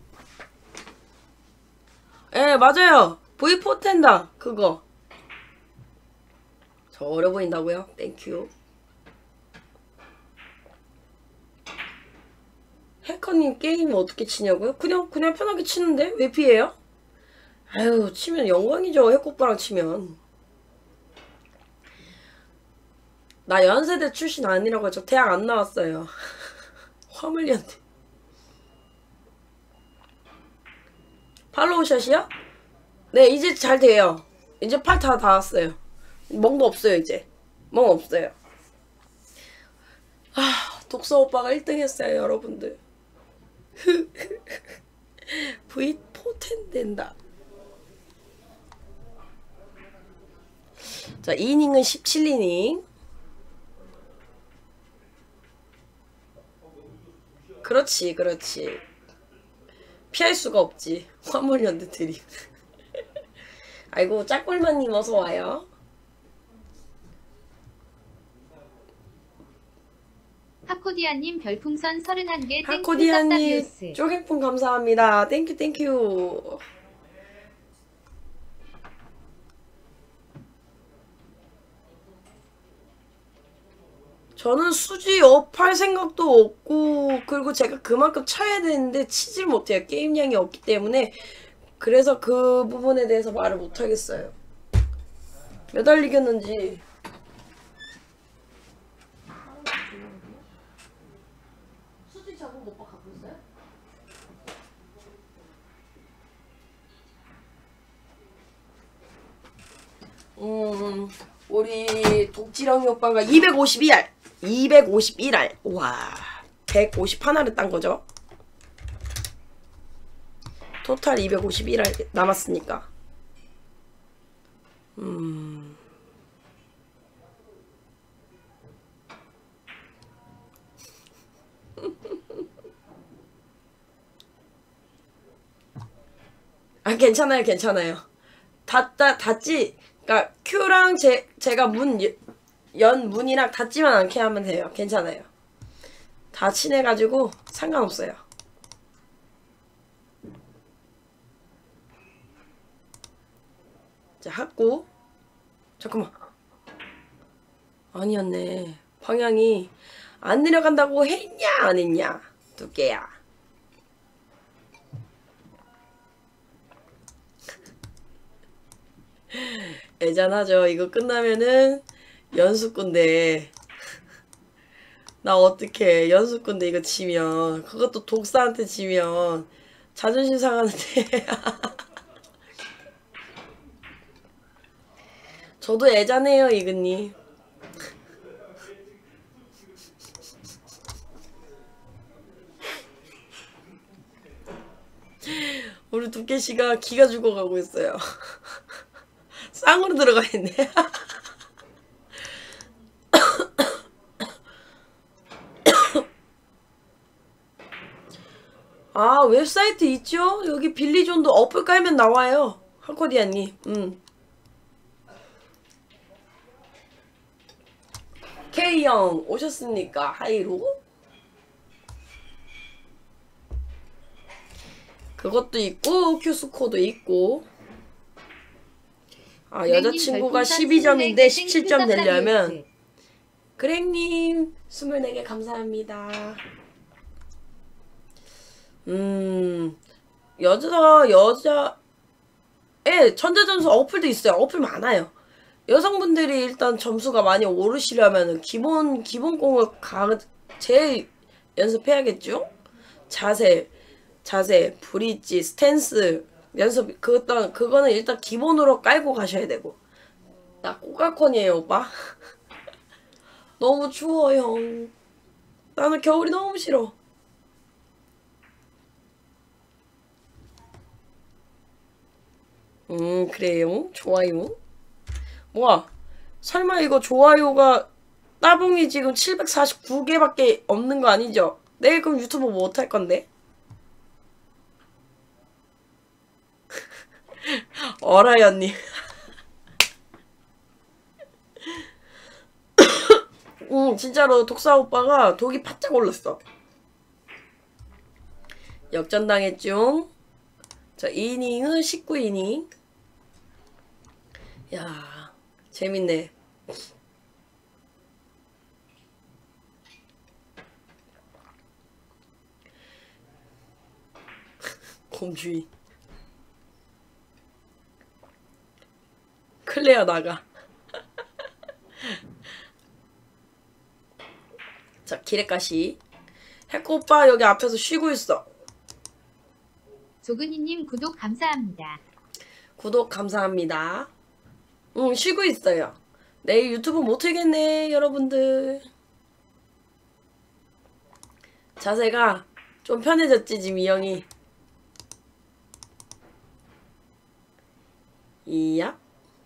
예, 맞아요. V4 텐다. 그거. 저 어려 보인다고요? 땡큐. 해커님 게임 어떻게 치냐고요? 그냥 편하게 치는데? 왜 피해요? 아유, 치면 영광이죠. 해코빠랑 치면. 나 연세대 출신 아니라고 저 대학 안 나왔어요. 화물연대. 팔로우샷이요? 네, 이제 잘 돼요. 이제 팔 다 닿았어요. 멍도 없어요, 이제. 멍 없어요. 아, 독서 오빠가 1등 했어요, 여러분들. V4 된다. 자, 2이닝은 17이닝. 그렇지. 피할 수가 없지. 화물연대 드림. 아이고, 짝꿀마님 어서와요. 하코디아님 별풍선 31개 땡큐 하코디아님 쌉싸비우스. 쪼개풍 감사합니다. 땡큐. 저는 수지 업할 생각도 없고, 그리고 제가 그만큼 쳐야 되는데 치질 못해요. 게임량이 없기 때문에. 그래서 그 부분에 대해서 말을 못하겠어요. 몇 알 이겼는지. 수지 작은 오빠 갖고 있어요? 우리 독지렁이 오빠가 252알. 251알. 와, 151알을 딴 거죠. 토탈 251알 남았으니까. 아, 괜찮아요. 닫지. 그러니까 Q랑 제가 문이랑 닫지만 않게 하면 돼요. 괜찮아요. 다 친해가지고 상관없어요. 자, 학구. 잠깐만. 아니었네. 방향이 안 내려간다고 했냐 안 했냐. 두께야. 애잔하죠. 이거 끝나면은 연수꾼데. 나 어떡해. 연수꾼데 이거 지면. 그것도 독사한테 지면 자존심 상하는데. 저도 애잔해요, 이근님. 우리 두께씨가 기가 죽어가고 있어요. 쌍으로 들어가 있네. 아, 웹사이트 있죠? 여기 빌리존도 어플 깔면 나와요. 하코디아님. K형 오셨습니까? 하이로? 그것도 있고 큐스코도 있고. 아, 여자친구가 12점인데 17점 되려면 그랭님 24개 감사합니다. 전자점수 어플도 있어요. 어플 많아요. 여성분들이 일단 점수가 많이 오르시려면 기본功을 제일 연습해야겠죠? 자세, 브릿지, 스탠스 연습 그거는 일단 기본으로 깔고 가셔야 되고. 나 꼬깔콘이에요, 오빠. 너무 추워, 형. 나는 겨울이 너무 싫어. 그래요? 좋아요? 뭐야? 설마 이거 좋아요가 따봉이 지금 749개밖에 없는 거 아니죠? 내일 그럼 유튜브 뭐 어떡할 건데? 어라이 언니. 진짜로 독사 오빠가 독이 바짝 올랐어. 역전당했죠? 자, 2이닝은 19이닝. 야, 재밌네. 곰주의. 클레어 나가. 자, 기레까시. 해코 오빠 여기 앞에서 쉬고 있어. 조근이님 구독 감사합니다. 구독 감사합니다. 쉬고 있어요. 내일 유튜브 못 틀겠네, 여러분들. 자세가 좀 편해졌지, 지금 이 형이. 이야.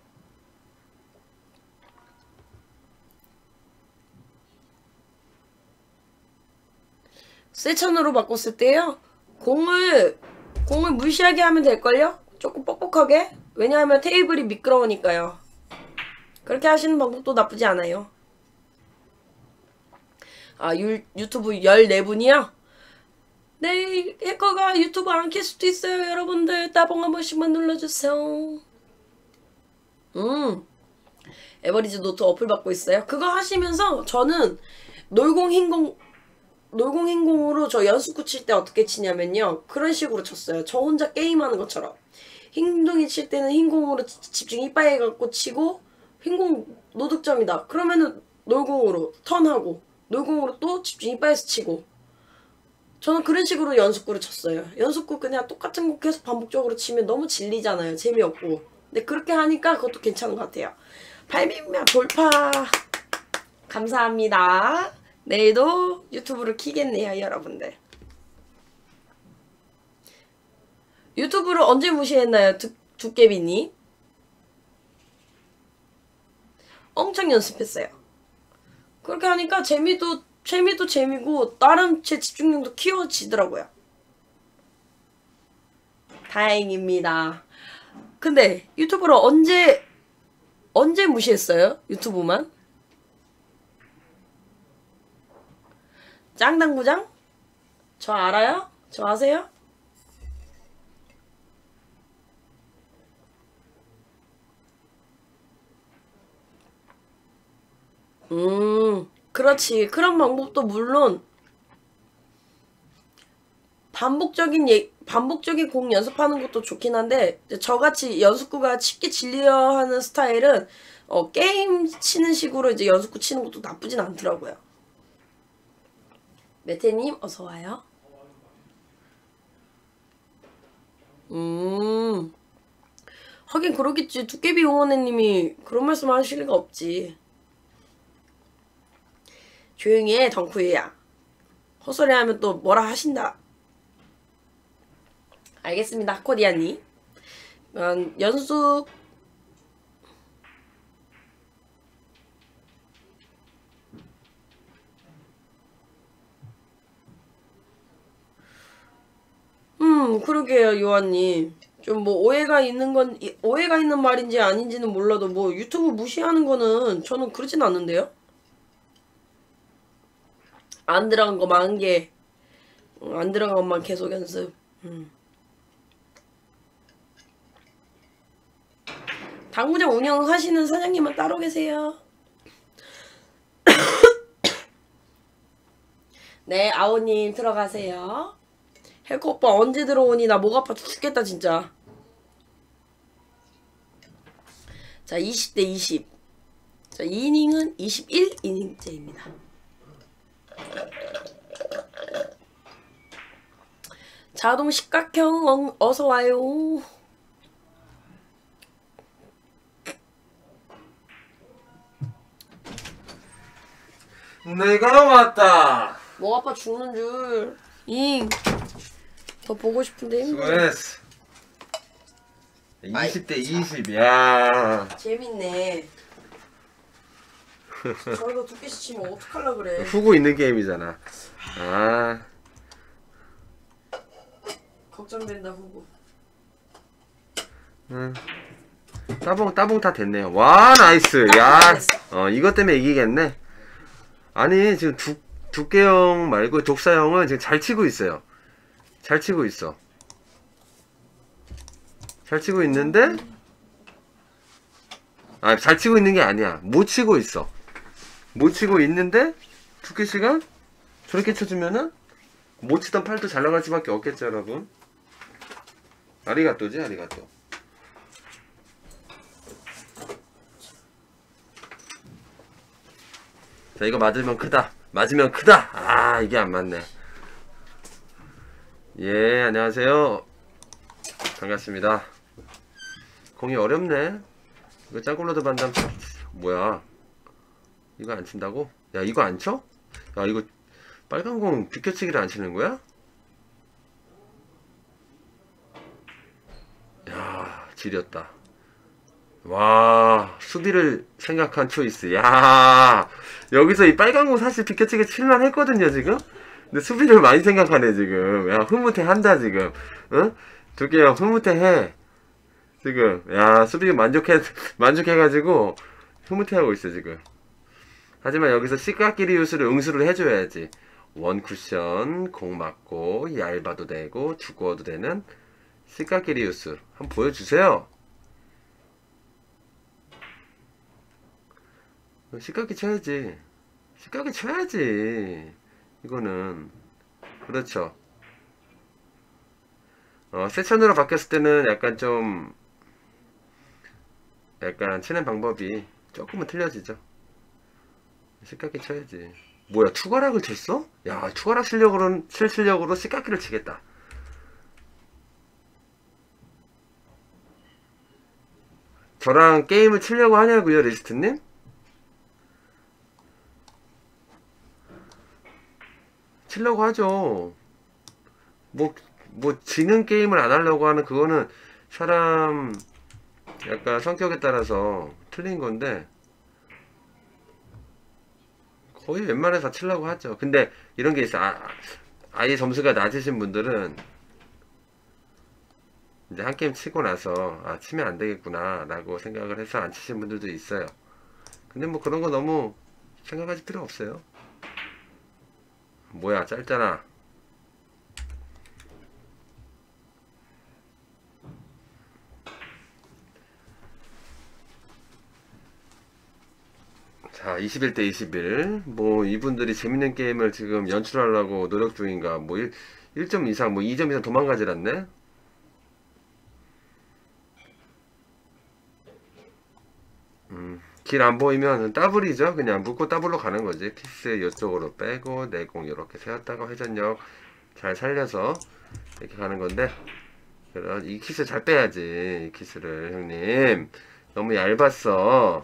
세천으로 바꿨을 때요. 공을 무시하게 하면 될걸요? 조금 뻑뻑하게? 왜냐하면 테이블이 미끄러우니까요. 그렇게 하시는 방법도 나쁘지 않아요. 아, 유튜브 14분이요? 네, 해커가 유튜브 안 켤 수도 있어요. 여러분들 따봉 한 번씩만 눌러주세요. 에버리지 노트 어플 받고 있어요. 그거 하시면서 저는 놀공행공으로 저 연습구 칠 때 어떻게 치냐면요. 그런 식으로 쳤어요. 저 혼자 게임하는 것처럼. 흰둥이 칠 때는 흰공으로 집중 이빠이 해갖고 치고 흰공 노득점이다. 그러면은 놀공으로 턴하고 놀공으로 또 집중 이빠이에서 치고. 저는 그런 식으로 연습구를 쳤어요. 연습구 그냥 똑같은 곡 계속 반복적으로 치면 너무 질리잖아요. 재미없고. 근데 그렇게 하니까 그것도 괜찮은 것 같아요. 발밑면 돌파. 감사합니다. 내일도 유튜브를 키겠네요, 여러분들. 유튜브를 언제 무시했나요, 두께비님? 엄청 연습했어요. 그렇게 하니까 재미도 재미고 나름 제 집중력도 키워지더라고요. 다행입니다. 근데 유튜브를 언제 무시했어요? 유튜브만? 짱당구장? 저 알아요? 저 아세요? 그렇지. 그런 방법도 물론 반복적인 공 연습하는 것도 좋긴 한데 저같이 연습구가 쉽게 질려하는 스타일은 게임 치는 식으로 이제 연습구 치는 것도 나쁘진 않더라고요. 메테님 어서와요. 하긴 그러겠지. 두께비 응원해님이 그런 말씀 하실 리가 없지. 조용히 해 덩쿠이야. 헛소리 하면 또 뭐라 하신다. 알겠습니다. 코디아님. 연습 그러게요, 요한님. 좀 뭐 오해가 있는 말인지 아닌지는 몰라도 뭐 유튜브 무시하는 거는 저는 그러진 않는데요. 안 들어간 거 10,000개. 안 들어간 것만 계속 연습. 당구장 운영하시는 사장님은 따로 계세요. 네, 아오님 들어가세요. 헬코 오빠 언제 들어오니? 나 목 아파 죽겠다 진짜. 자, 20대 20. 자, 2이닝은 21이닝째입니다. 자동 십각형 어서 와요. 내가 왔다. 목 아파 죽는 줄. 더 보고 싶은데 힘들어. 수고했어. 20대 20. 야. 재밌네. 저희가 두 개씩 치면 어떡하려 그래. 후구 있는 게임이잖아. 아. 걱정된다 후보. 따봉 다 됐네요. 와, 나이스. 야. 됐어. 이것 때문에 이기겠네. 아니, 지금 두께형 말고 독사형은 지금 잘 치고 있어요. 잘 치고 있어. 잘 치고 있는데, 잘 치고 있는 게 아니야. 못 치고 있어. 못 치고 있는데, 두께씨가 저렇게 쳐주면은, 못 치던 팔도 잘 나갈 수밖에 없겠죠, 여러분. 아리가또지, 아리가또. 자, 이거 맞으면 크다. 맞으면 크다. 아, 이게 안 맞네. 예, 안녕하세요. 반갑습니다. 공이 어렵네. 이거 짱골로드 반담. 뭐야? 이거 안 친다고? 야, 이거 안 쳐? 야, 이거 빨간 공 비켜치기를 안 치는 거야? 야, 지렸다. 와, 수비를 생각한 초이스. 야, 여기서 이 빨간 공 사실 비켜치기 칠만 했거든요, 지금? 근데 수비를 많이 생각하네, 지금. 야, 흐뭇해 한다, 지금. 응? 두께야, 흐뭇해 해. 지금. 야, 수비 만족해가지고, 흐뭇해 하고 있어, 지금. 하지만 여기서 시카키리우스를 응수를 해줘야지. 원 쿠션, 공 맞고, 얇아도 되고, 두꺼워도 되는 시카키리우스. 한번 보여주세요. 시카키 쳐야지. 시카키 쳐야지. 이거는. 그렇죠. 세천으로 바뀌었을 때는 약간 좀, 약간 치는 방법이 조금은 틀려지죠. 시카키 쳐야지. 뭐야, 투가락을 쳤어? 야, 투가락 실력으로 시카키를 치겠다. 저랑 게임을 치려고 하냐고요, 리스트님? 치려고 하죠. 뭐 지는 게임을 안 하려고 하는 그거는 사람 약간 성격에 따라서 틀린 건데, 거의 웬만해서 다 치려고 하죠. 근데 이런 게 있어. 아예 점수가 낮으신 분들은 이제 한 게임 치고 나서 치면 안 되겠구나 라고 생각을 해서 안 치신 분들도 있어요. 근데 뭐 그런 거 너무 생각하실 필요 없어요. 뭐야, 짧잖아. 자, 21대 21. 뭐 이분들이 재밌는 게임을 지금 연출하려고 노력 중인가. 뭐 1점 이상, 뭐 2점 이상 도망가질 않네. 길 안 보이면 더블이죠. 그냥 묶고 더블로 가는 거지. 키스 이쪽으로 빼고 내공 이렇게 세웠다가 회전력 잘 살려서 이렇게 가는 건데, 이 키스 잘 빼야지. 이 키스를 형님 너무 얇았어.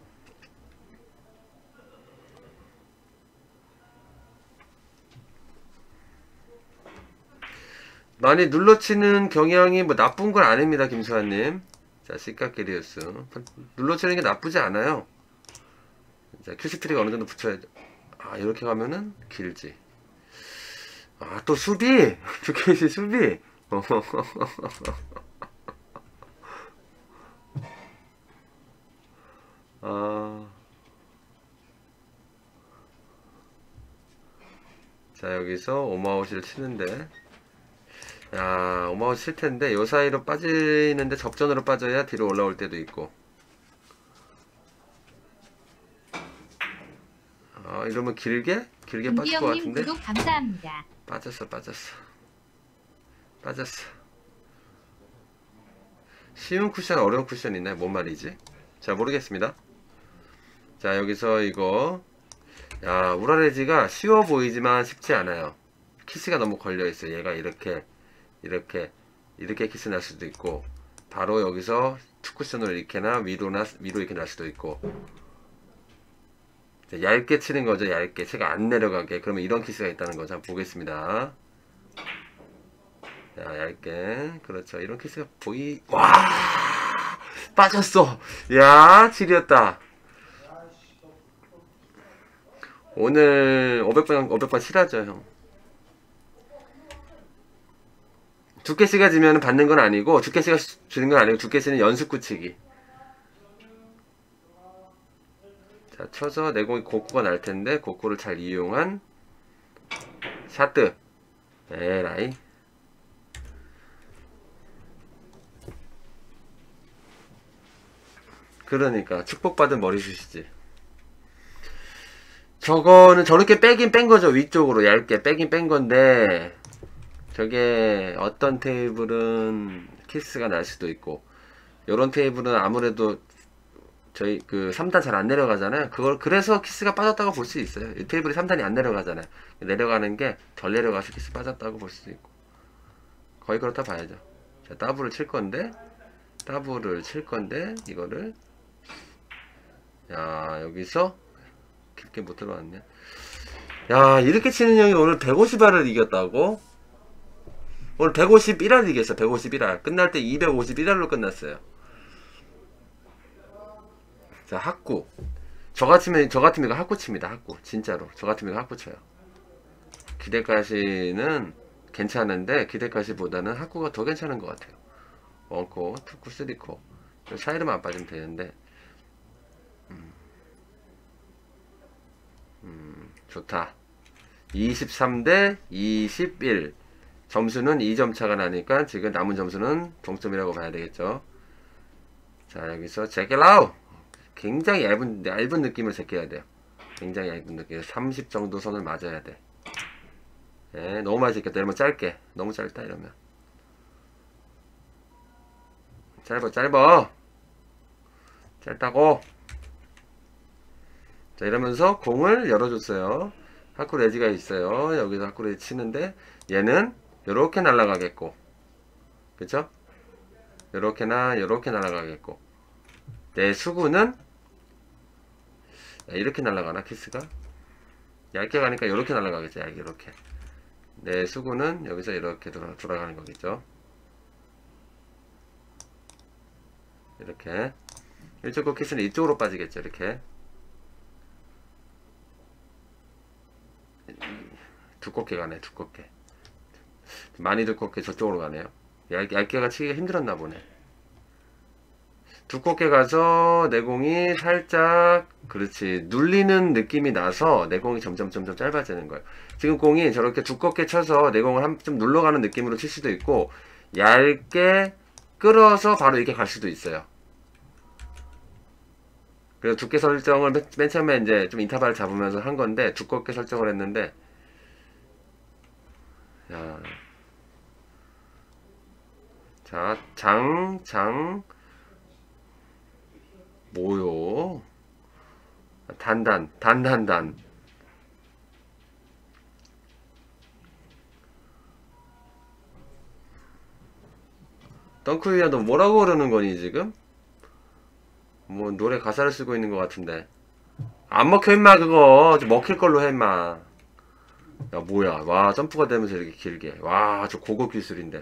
많이 눌러치는 경향이 뭐 나쁜 건 아닙니다, 김수환님. 자, 시카키리우스 눌러치는 게 나쁘지 않아요. 자, 큐스트리가 어느 정도 붙여야죠. 이렇게 가면은 길지. 또 수비! 두께시 수비! 자, 여기서 오마웃을 치는데, 야, 오마웃 칠 텐데 요 사이로 빠지는데 접전으로 빠져야 뒤로 올라올 때도 있고. 이러면 길게 길게 빠질 것 김기영님 같은데. 구독 감사합니다. 빠졌어. 쉬운 쿠션, 어려운 쿠션 있나요? 뭔 말이지? 자, 모르겠습니다. 자, 여기서 이거. 야, 우라레지가 쉬워 보이지만 쉽지 않아요. 키스가 너무 걸려있어요. 얘가 이렇게 키스 날 수도 있고, 바로 여기서 투쿠션으로 이렇게나 위로 이렇게 날 수도 있고. 자, 얇게 치는 거죠. 얇게. 채가 안 내려가게. 그러면 이런 키스가 있다는 거죠. 한번 보겠습니다. 자, 얇게. 그렇죠. 이런 키스가 와! 빠졌어! 야, 지렸다. 오늘 500번 칠하죠, 형. 두께씨가 지면 받는 건 아니고, 두께씨가 주는 건 아니고, 두께씨는 연습 굳히기. 자, 쳐서 내공이 곡구가 날 텐데, 곡구를 잘 이용한 샷드. 에라이. 그러니까, 축복받은 머리숱이지. 저거는 저렇게 빼긴 뺀 거죠. 위쪽으로 얇게 빼긴 뺀 건데, 저게 어떤 테이블은 키스가 날 수도 있고, 요런 테이블은 아무래도 저희 그 3단 잘 안 내려가잖아요. 그래서 키스가 빠졌다고 볼 수 있어요. 이 테이블이 3단이 안 내려가잖아요. 내려가는 게 덜 내려가서 키스 빠졌다고 볼 수도 있고, 거의 그렇다 봐야죠. 자, 더블을 칠 건데, 이거를, 야, 여기서 깊게 못 들어왔네. 야, 이렇게 치는 형이 오늘 150알을 이겼다고? 오늘 151알 이겼어. 151알. 끝날 때 251알로 끝났어요. 자, 학구. 저 같으면 이거 학구 칩니다. 학구. 진짜로. 저 같으면 이거 학구 쳐요. 기대가시는 괜찮은데, 기대가시보다는 학구가 더 괜찮은 것 같아요. 원코, 투코, 쓰리코. 사이드만 안 빠지면 되는데, 좋다. 23대 21. 점수는 2점 차가 나니까 지금 남은 점수는 동점이라고 봐야 되겠죠. 자, 여기서 제껴라우. 굉장히 얇은 느낌을 제껴야 돼요. 굉장히 얇은 느낌. 30 정도 선을 맞아야 돼. 네, 너무 많이 제꼈다. 이러면 짧게. 너무 짧다 이러면. 짧다고. 자, 이러면서 공을 열어줬어요. 하쿠레지가 있어요. 여기서 하쿠레지 치는데, 얘는 요렇게 날아가겠고, 그쵸? 요렇게나 날아가겠고, 내 수구는 이렇게 날아가나, 키스가? 얇게 가니까 요렇게 날아가겠죠. 얇게 이렇게. 내 수구는 여기서 이렇게 돌아가는 거겠죠. 이렇게. 이쪽 거 키스는 이쪽으로 빠지겠죠. 이렇게. 두껍게 가네. 두껍게. 많이 두껍게 저쪽으로 가네요. 얇게가 치기가 힘들었나 보네. 두껍게 가서 내공이 살짝, 그렇지, 눌리는 느낌이 나서 내공이 점점 짧아지는 거예요. 지금 공이 저렇게 두껍게 쳐서 내공을 좀 눌러가는 느낌으로 칠 수도 있고, 얇게 끌어서 바로 이렇게 갈 수도 있어요. 그래서 두께 설정을 맨 처음에 이제 좀 인터벌 잡으면서 한 건데, 두껍게 설정을 했는데, 야. 자, 뭐요? 단단. 덩크위야, 너 뭐라고 그러는 거니, 지금? 뭐, 노래 가사를 쓰고 있는 것 같은데. 안 먹혀, 임마, 그거. 좀 먹힐 걸로 해, 임마. 야, 뭐야. 와, 점프가 되면서 이렇게 길게. 와, 저 고급 기술인데.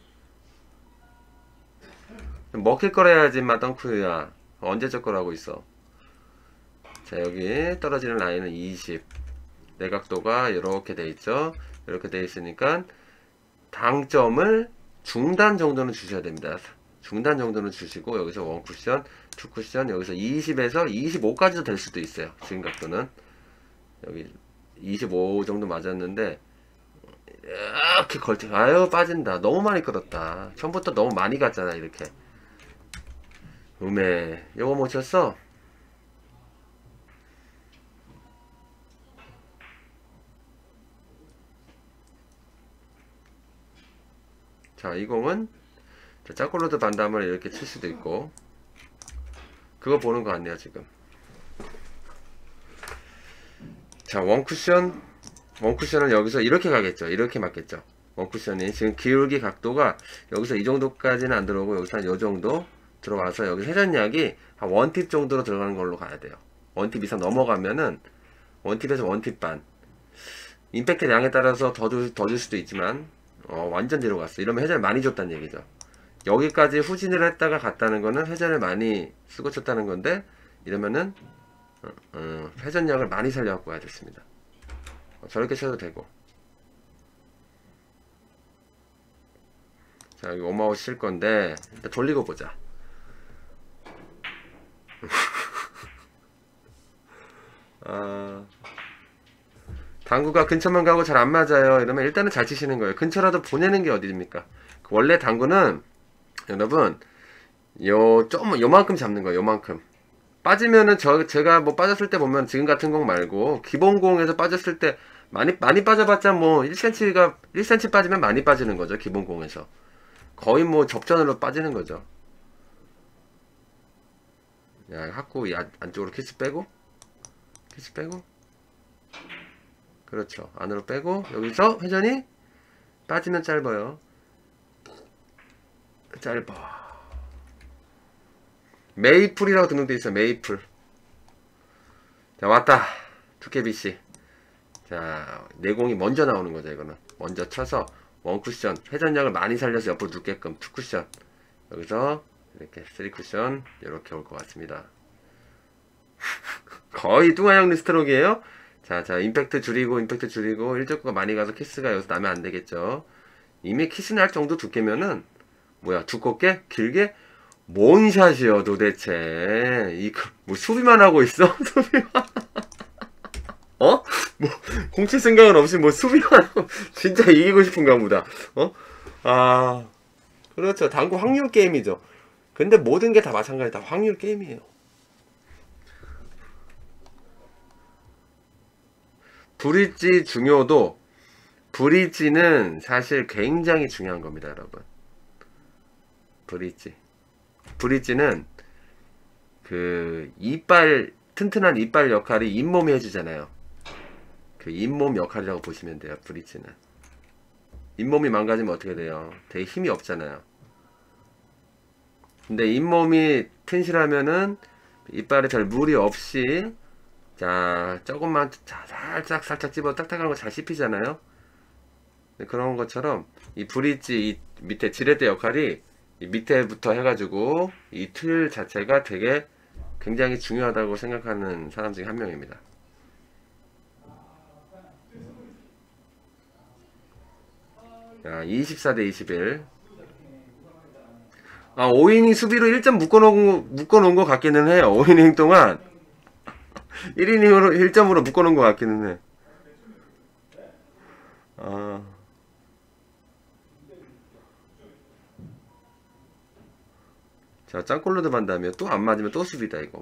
먹힐 걸 해야지, 임마, 덩크위야. 언제적 거라고 있어. 자, 여기 떨어지는 라인은 20. 내각도가 이렇게 돼 있죠. 이렇게 돼 있으니까 당점을 중단 정도는 주셔야 됩니다. 중단 정도는 주시고, 여기서 원 쿠션, 투 쿠션, 여기서 20에서 25까지도 될 수도 있어요. 지금 각도는 여기 25 정도 맞았는데, 이렇게 걸쳐. 아유, 빠진다. 너무 많이 끌었다. 처음부터 너무 많이 갔잖아. 이렇게. 요거 못 쳤어? 자, 이 공은 짝골로드 반담을 이렇게 칠 수도 있고, 그거 보는 거 같네요 지금. 자, 원쿠션은 여기서 이렇게 가겠죠. 이렇게 맞겠죠. 원쿠션이 지금 기울기 각도가 여기서 이 정도까지는 안 들어오고 여기서 한 요 정도 들어와서 여기 회전력이 한 원팁 정도로 들어가는 걸로 가야 돼요. 원팁 이상 넘어가면은 원팁에서 원팁 반, 임팩트 양에 따라서 더 줄 수도 있지만 완전 뒤로 갔어. 이러면 회전을 많이 줬다는 얘기죠. 여기까지 후진을 했다가 갔다는 거는 회전을 많이 쓰고 쳤다는 건데, 이러면은 회전력을 많이 살려갖고 가야 됐습니다. 저렇게 쳐도 되고. 자, 여기 웜아웃 칠 건데 일단 돌리고 보자. 당구가 근처만 가고 잘 안 맞아요. 이러면 일단은 잘 치시는 거예요. 근처라도 보내는 게 어디입니까? 원래 당구는 여러분 요만큼 잡는 거예요. 요만큼 빠지면은 제가 뭐 빠졌을 때 보면 지금 같은 공 말고 기본 공에서 빠졌을 때 많이 빠져봤자 뭐 1cm 빠지면 많이 빠지는 거죠. 기본 공에서 거의 뭐 접전으로 빠지는 거죠. 야, 하고 안쪽으로 키스 빼고 그렇죠. 안으로 빼고 여기서 회전이 빠지면 짧아요. 짧아. 메이플이라고 등록되어 있어요. 메이플. 자, 왔다. 두께비씨. 자, 내공이 먼저 나오는 거죠. 이거는 먼저 쳐서 원쿠션 회전력을 많이 살려서 옆으로 눕게끔 투쿠션, 여기서 이렇게 3쿠션 이렇게 올 것 같습니다. 거의 뚱아형 리스트록이에요. 자, 임팩트 줄이고 1적구가 많이 가서 키스가 여기서 나면 안 되겠죠. 이미 키스 날 정도 두께면은 뭐야, 두껍게 길게 뭔 샷이요 도대체. 뭐 수비만 하고 있어? 수비만 뭐 공칠 생각은 없이 뭐 수비만 하고 진짜 이기고 싶은가 보다. 그렇죠. 당구 확률 게임이죠. 근데 모든 게 다 마찬가지, 다 확률 게임이에요. 브릿지 중요도, 브릿지는 굉장히 중요한 겁니다, 여러분. 브릿지는 그 튼튼한 이빨 역할이 잇몸이 해주잖아요. 그 잇몸 역할이라고 보시면 돼요. 브릿지는 잇몸이 망가지면 어떻게 돼요? 되게 힘이 없잖아요. 근데 잇몸이 튼실하면은 이빨에 별 무리 없이, 자, 조금만 살짝 집어 딱딱한 거 잘 씹히잖아요. 그런 것처럼 이 브릿지 이 밑에 지렛대 역할이 이 밑에부터 해가지고 이 틀 자체가 되게 굉장히 중요하다고 생각하는 사람 중에 한 명입니다. 자, 24대 21. 5이닝 수비로 1점 묶어놓은 것 같기는 해요. 5이닝 동안 1이닝으로 1점으로 묶어놓은 것 같기는 해. 자, 짱콜로드 반다음에 또 안 맞으면 또 수비다 이거.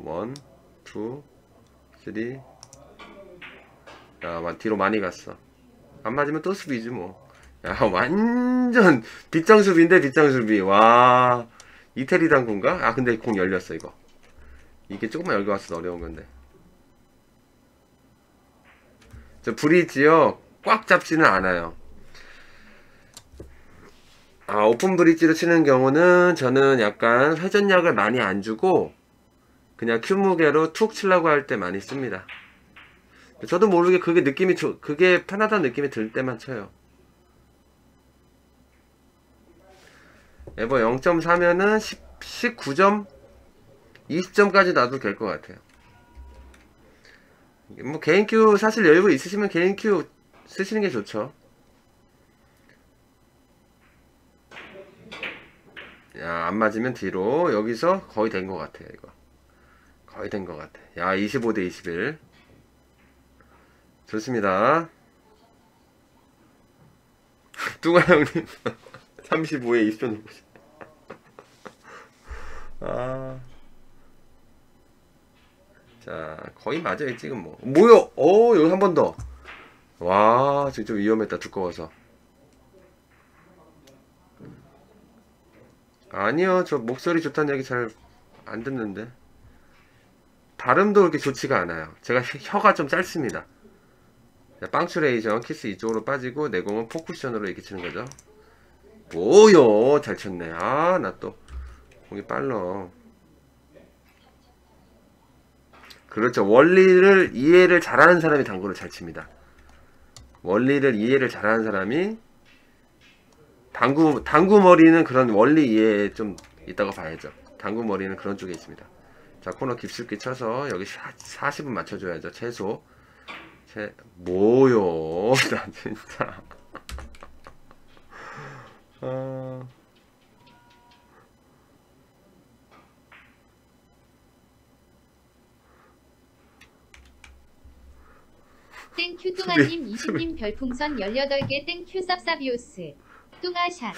1, 2, 3. 야, 뒤로 많이 갔어. 안 맞으면 또 수비지 뭐. 야, 완전 빗장수비인데 빗장수비. 와, 이태리 당구인가? 근데 공 열렸어 이거. 이게 조금만 열고 왔어도 어려운 건데. 저 브릿지요, 꽉 잡지는 않아요. 오픈 브릿지로 치는 경우는 저는 약간 회전력을 많이 안 주고 그냥 큐 무게로 툭 치려고 할 때 많이 씁니다. 저도 모르게 그게 편하다는 느낌이 들 때만 쳐요. 에버 0.4면은 19점, 20점까지 놔도 될 것 같아요. 뭐 개인 큐 사실 여유 있으시면 개인 큐 쓰시는 게 좋죠. 야, 안 맞으면 뒤로. 여기서 거의 된 것 같아요. 이거 거의 된 것 같아. 야, 25대 21. 좋습니다. 뚱아 형님 35에 20점 넣으시. 자, 거의 맞아요 지금 뭐. 뭐요? 여기 한 번 더. 와, 지금 좀 위험했다. 두꺼워서. 아니요, 저 목소리 좋다는 얘기 잘 안 듣는데. 발음도 그렇게 좋지가 않아요. 제가 혀가 좀 짧습니다. 자, 빵추레이션 키스 이쪽으로 빠지고 내공은 포쿠션으로 이렇게 치는 거죠. 뭐요? 잘 쳤네. 아, 나 또 공이 빨라. 그렇죠. 원리를 이해를 잘하는 사람이 당구를 잘 칩니다. 원리를 이해를 잘하는 사람이 당구 머리는 그런 원리 이해에 좀 있다고 봐야죠. 당구 머리는 그런 쪽에 있습니다. 자, 코너 깊숙이 쳐서 여기 40은 맞춰줘야죠. 최소. 뭐요? 나 진짜. 땡큐 뚱아님 20님 별풍선 18개 땡큐 쌉쌉이오스. 뚱아샷.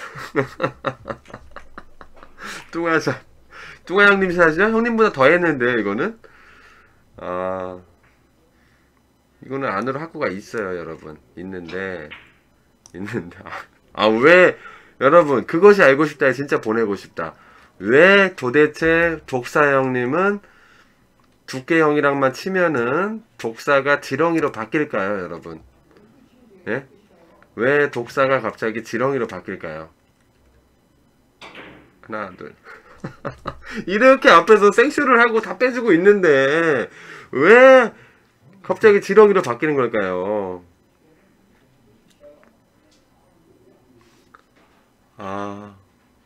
뚱아샷. 뚱아 형님 샷이요? 형님보다 더 했는데 이거는. 아, 이거는 안으로 학구가 있어요, 여러분. 있는데 왜 여러분 그것이 알고 싶다에 진짜 보내고 싶다. 왜 도대체 독사 형님은 두께 형이랑만 치면은 독사가 지렁이로 바뀔까요, 여러분? 예? 왜 독사가 갑자기 지렁이로 바뀔까요? 하나, 둘. 이렇게 앞에서 생쇼를 하고 다 빼주고 있는데 왜 갑자기 지렁이로 바뀌는 걸까요? 아,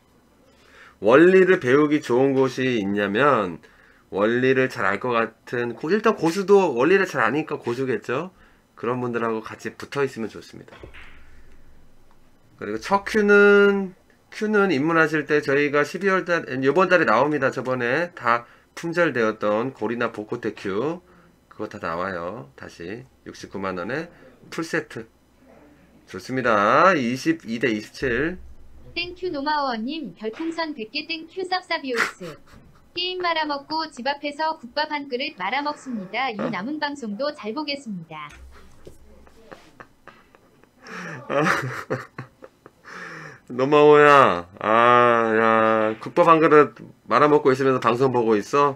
원리를 배우기 좋은 곳이 있냐면 원리를 잘 알 것 같은 일단 고수도 원리를 잘 아니까 고수겠죠. 그런 분들하고 같이 붙어 있으면 좋습니다. 그리고 첫 큐는 입문하실 때 저희가 12월달 이번 달에 나옵니다. 저번에 다 품절되었던 고리나 복코테 큐 그거 다 나와요. 다시 69만원에 풀세트 좋습니다. 22대 27. 땡큐 노마워님 별풍선 100개 땡큐 쌉쌉이오스. 게임 말아먹고 집 앞에서 국밥 한 그릇 말아먹습니다. 이 남은 방송도 잘 보겠습니다. 노마호야, 야, 국밥 한 그릇 말아먹고 있으면서 방송 보고 있어?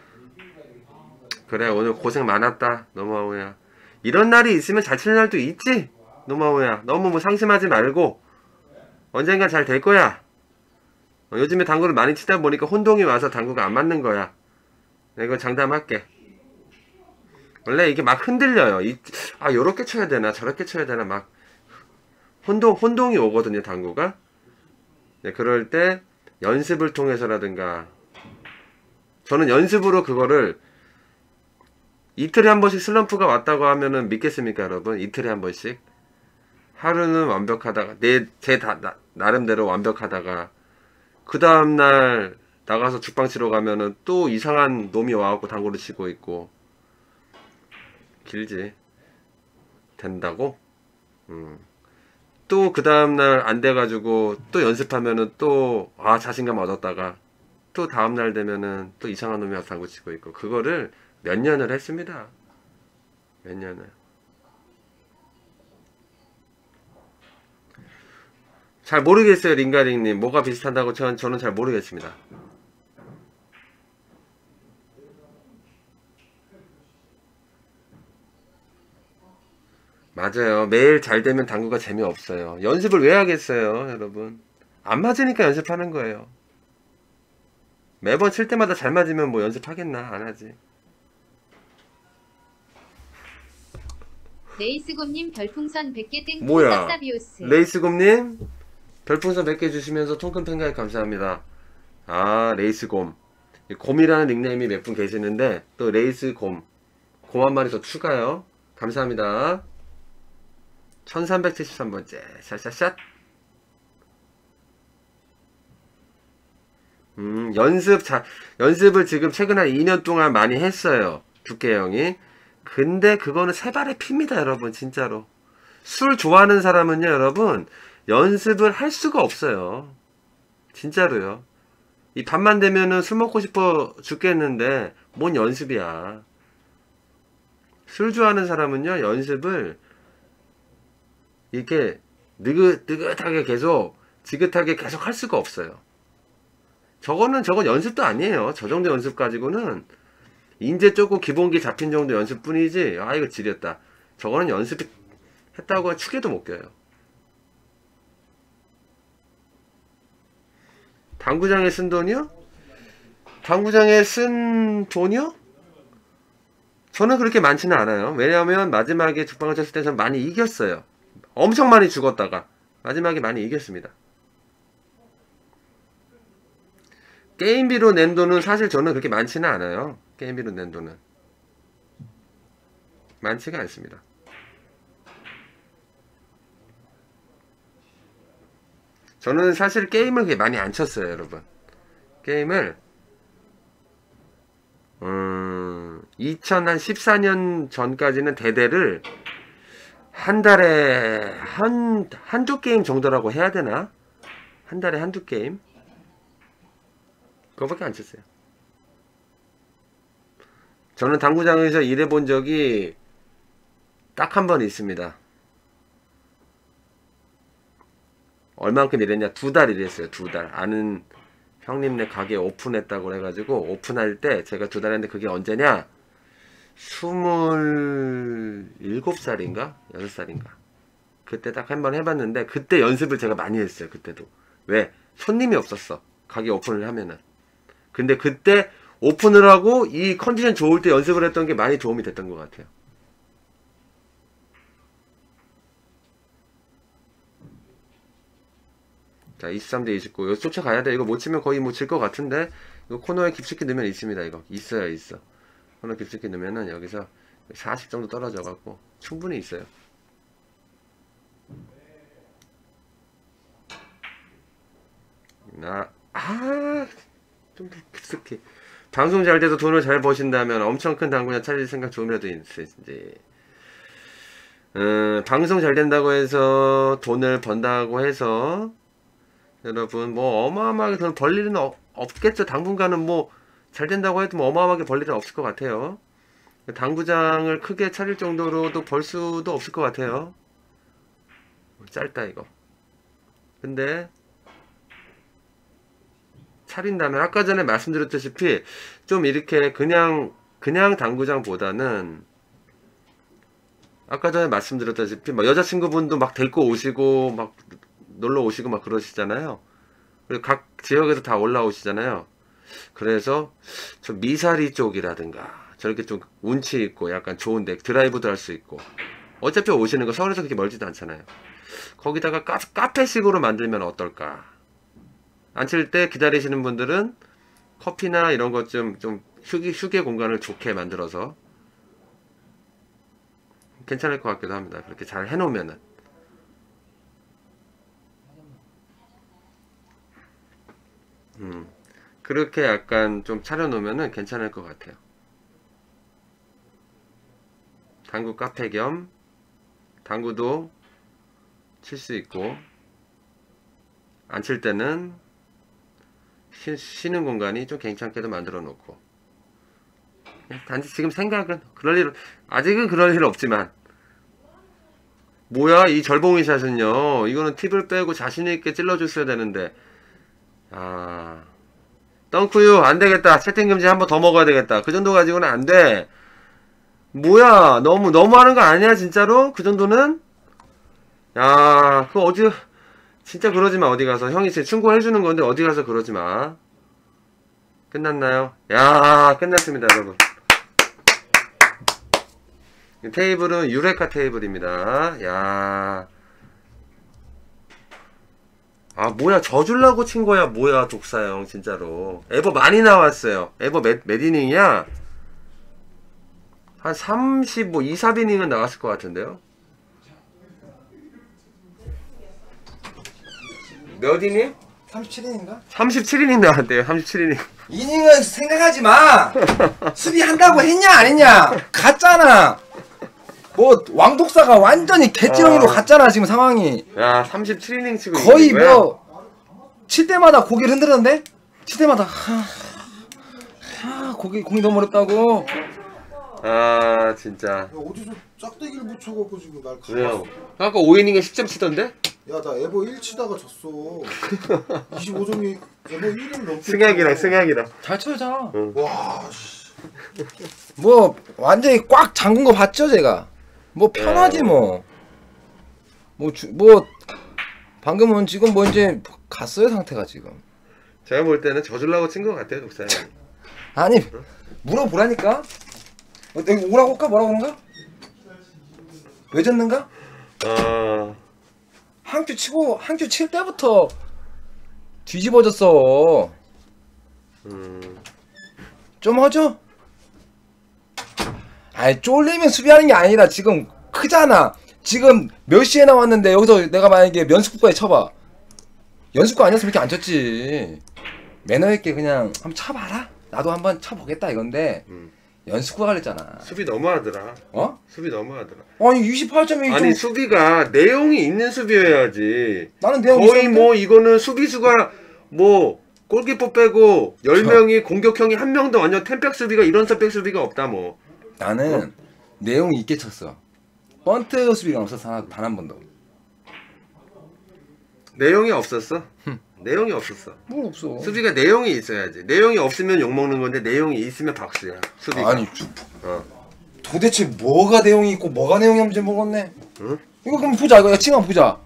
그래, 오늘 고생 많았다, 노마호야. 이런 날이 있으면 잘 치는 날도 있지? 노마호야, 너무 뭐 상심하지 말고, 언젠간 잘 될 거야. 요즘에 당구를 많이 치다 보니까 혼동이 와서 당구가 안 맞는 거야. 내가 장담할게. 원래 이게 막 흔들려요. 요렇게 쳐야 되나, 저렇게 쳐야 되나, 막. 혼동이 오거든요, 당구가. 네, 그럴 때 연습을 통해서라든가 저는 연습으로 그거를 이틀에 한 번씩 슬럼프가 왔다고 하면은 믿겠습니까, 여러분? 이틀에 한 번씩. 하루는 완벽하다가 나름대로 완벽하다가 그 다음날 나가서 죽방 치러 가면은 또 이상한 놈이 와갖고 당구를 치고 있고 길지. 된다고? 또 그 다음날 안 돼가지고 또 연습하면은 또 자신감 얻었다가 또 다음날 되면은 또 이상한 놈이 와서 당구 치고 있고 그거를 몇 년을 했습니다. 몇 년을. 잘 모르겠어요, 링가링님. 뭐가 비슷한다고 저는 잘 모르겠습니다. 맞아요. 매일 잘 되면 당구가 재미없어요. 연습을 왜 하겠어요, 여러분? 안 맞으니까 연습하는 거예요. 매번 칠 때마다 잘 맞으면 뭐 연습하겠나? 안 하지. 레이스곰님 별풍선 100개 땡큐 뭐야? 쌉쌉이오스. 레이스곰님 별풍선 100개 주시면서 통큰 팬가입 감사합니다. 레이스곰. 곰이라는 닉네임이 몇 분 계시는데 또 레이스곰. 곰 한 마리 더 추가요. 감사합니다. 1373번째 샷샷샷. 연습을 지금 최근 한 2년 동안 많이 했어요, 두께 형이. 근데 그거는 세 발의 피입니다, 여러분. 진짜로 술 좋아하는 사람은요, 여러분, 연습을 할 수가 없어요. 진짜로요. 이 밤만 되면은 술 먹고 싶어 죽겠는데 뭔 연습이야. 술 좋아하는 사람은요, 연습을 이렇게 느긋하게 계속 지긋하게 계속 할 수가 없어요. 저건 연습도 아니에요. 저 정도 연습 가지고는 인제 조금 기본기 잡힌 정도 연습뿐이지. 아 이거 지렸다. 저거는 연습했다고 축에도 못 껴요. 당구장에 쓴 돈이요? 당구장에 쓴 돈이요? 저는 그렇게 많지는 않아요. 왜냐하면 마지막에 죽방을 쳤을 때 저는 많이 이겼어요. 엄청 많이 죽었다가 마지막에 많이 이겼습니다. 게임비로 낸 돈은 사실 저는 그렇게 많지는 않아요. 게임비로 낸 돈은 많지가 않습니다. 저는 사실 게임을 그렇게 많이 안 쳤어요, 여러분. 게임을 2014년 전까지는 대대를 한 달에 한두 게임 정도라고 해야 되나? 한 달에 한두 게임? 그거밖에 안 쳤어요. 저는 당구장에서 일해본 적이 딱 한 번 있습니다. 얼만큼 일했냐? 2달 일했어요. 2달. 아는 형님네 가게 오픈했다고 해가지고 오픈할 때 제가 2달 했는데 그게 언제냐? 27살인가? 6살인가? 그때 딱 한 번 해봤는데 그때 연습을 제가 많이 했어요. 그때도. 왜? 손님이 없었어. 가게 오픈을 하면은. 근데 그때 오픈을 하고 이 컨디션 좋을 때 연습을 했던 게 많이 도움이 됐던 것 같아요. 자, 23대 29. 이거 쫓아가야 돼. 이거 못 치면 거의 뭐 질 것 같은데. 이거 코너에 깊숙이 넣으면 있습니다. 이거. 있어요, 있어. 코너 깊숙이 넣으면은 여기서 40 정도 떨어져갖고 충분히 있어요. 좀 더 깊숙이. 방송 잘 돼서 돈을 잘 버신다면 엄청 큰 당구장 차릴 생각 조금이라도 있으신지. 방송 잘 된다고 해서 돈을 번다고 해서 여러분 뭐 어마어마하게 돈 벌 일은 없겠죠. 당분간은 뭐 잘 된다고 해도 뭐 어마어마하게 벌 일은 없을 것 같아요. 당구장을 크게 차릴 정도로도 벌 수도 없을 것 같아요. 짧다 이거. 근데 차린다면 아까 전에 말씀드렸다시피 좀 이렇게 그냥 당구장보다는 아까 전에 말씀드렸다시피 막 여자친구분도 막 데리고 오시고 막 놀러 오시고 막 그러시잖아요. 그리고 각 지역에서 다 올라오시잖아요. 그래서 좀 미사리 쪽이라든가 저렇게 좀 운치 있고 약간 좋은데 드라이브도 할 수 있고 어차피 오시는 거 서울에서 그렇게 멀지도 않잖아요. 거기다가 카페식으로 만들면 어떨까? 앉힐 때 기다리시는 분들은 커피나 이런 것 좀 휴게 공간을 좋게 만들어서 괜찮을 것 같기도 합니다. 그렇게 잘 해놓으면은. 그렇게 약간 좀 차려놓으면은 괜찮을 것 같아요. 당구 카페 겸 당구도 칠 수 있고 앉힐 때는 쉬는 공간이 좀 괜찮게도 만들어 놓고 단지 지금 생각은 아직은 그럴 일 없지만 뭐야 이 절봉이 샷은요 이거는 팁을 빼고 자신있게 찔러줬어야 되는데 덩크유 안되겠다. 채팅 금지 한 번 더 먹어야 되겠다. 그 정도 가지고는 안돼. 뭐야 너무 하는 거 아니야 진짜로? 그 정도는? 야 그거 어디 진짜 그러지마. 어디 가서 형이 제 충고해주는 건데 어디 가서 그러지마. 끝났나요? 야 끝났습니다 여러분. 테이블은 유레카 테이블입니다. 야 뭐야 저주려고 친 거야 뭐야 독사형 진짜로. 에버 많이 나왔어요. 에버 몇 이닝이야? 한 35, 2, 4이닝은 나왔을 것 같은데요. 몇 이닝? 37인인가? 37이닝 나왔대요. 37이닝. 이닝은 생각하지 마. 수비한다고 했냐 안 했냐? 갔잖아. 뭐 왕독사가 완전히 개찌렁이로 갔잖아 지금 상황이. 야 37이닝 치고 거의 뭐 칠 때마다 고개를 흔들었는데? 칠 때마다 공이 너무 어렵다고. 진짜. 야, 어디서 짝대기를 붙여갖고 지금 날 왜요? 아까 5이닝에 10점 치던데? 야 나 에버 1 치다가 졌어. 25점이 에버 1을 넘게. 승학이랑. 잘 쳐요 잘. 와 씨. 뭐 완전히 꽉 잠근 거 봤죠 제가. 뭐 편하지 뭐. 뭐 방금은 지금 뭐 이제 갔어요 상태가 지금. 제가 볼 때는 져주려고 친 것 같아요, 독사님. 아니 물어보라니까. 여기 오라고 할까 뭐라고 그런가? 왜 졌는가? 한큐 칠 때부터 뒤집어졌어. 좀 하죠? 아니 쫄리면 수비하는 게 아니라 지금 크잖아. 지금 몇 시에 나왔는데 여기서 내가 만약에 면수국까지 쳐봐. 연습구 아니었으면 이렇게 안 쳤지. 매너 있게 그냥 한번 쳐봐라. 나도 한번 쳐보겠다 이건데 연습구가 걸렸잖아. 수비 너무하더라. 어? 수비 너무하더라. 아니 28점이 아니 수비가 내용이 있는 수비여야지. 나는 내용 거의 있었는데? 뭐 이거는 수비수가 뭐 골키퍼 빼고 10명이 공격형이 한 명도 완전 템백 수비가 이런 템백 수비가 없다 뭐. 나는 내용이 있게 쳤어. 번트 수비가 없었어 단 한 번도. 내용이 없었어. 내용이 없었어. 뭐 없어. 수비가 내용이 있어야지. 내용이 없으면 욕 먹는 건데 내용이 있으면 박수야. 수비가. 아니 어. 도대체 뭐가 내용이 있고 뭐가 내용이 없는지 모르겠네. 응? 이거 그럼 보자. 이거 지금 한번 보자.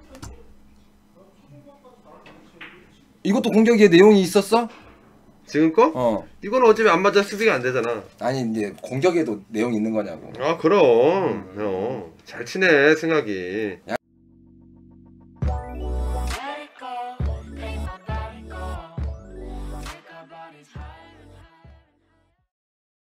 이것도 공격에 내용이 있었어? 지금 거? 어. 이건 어차피 안 맞아 수비가 안 되잖아. 아니 이제 공격에도 내용이 있는 거냐고. 아 그럼. 잘 치네 승학이.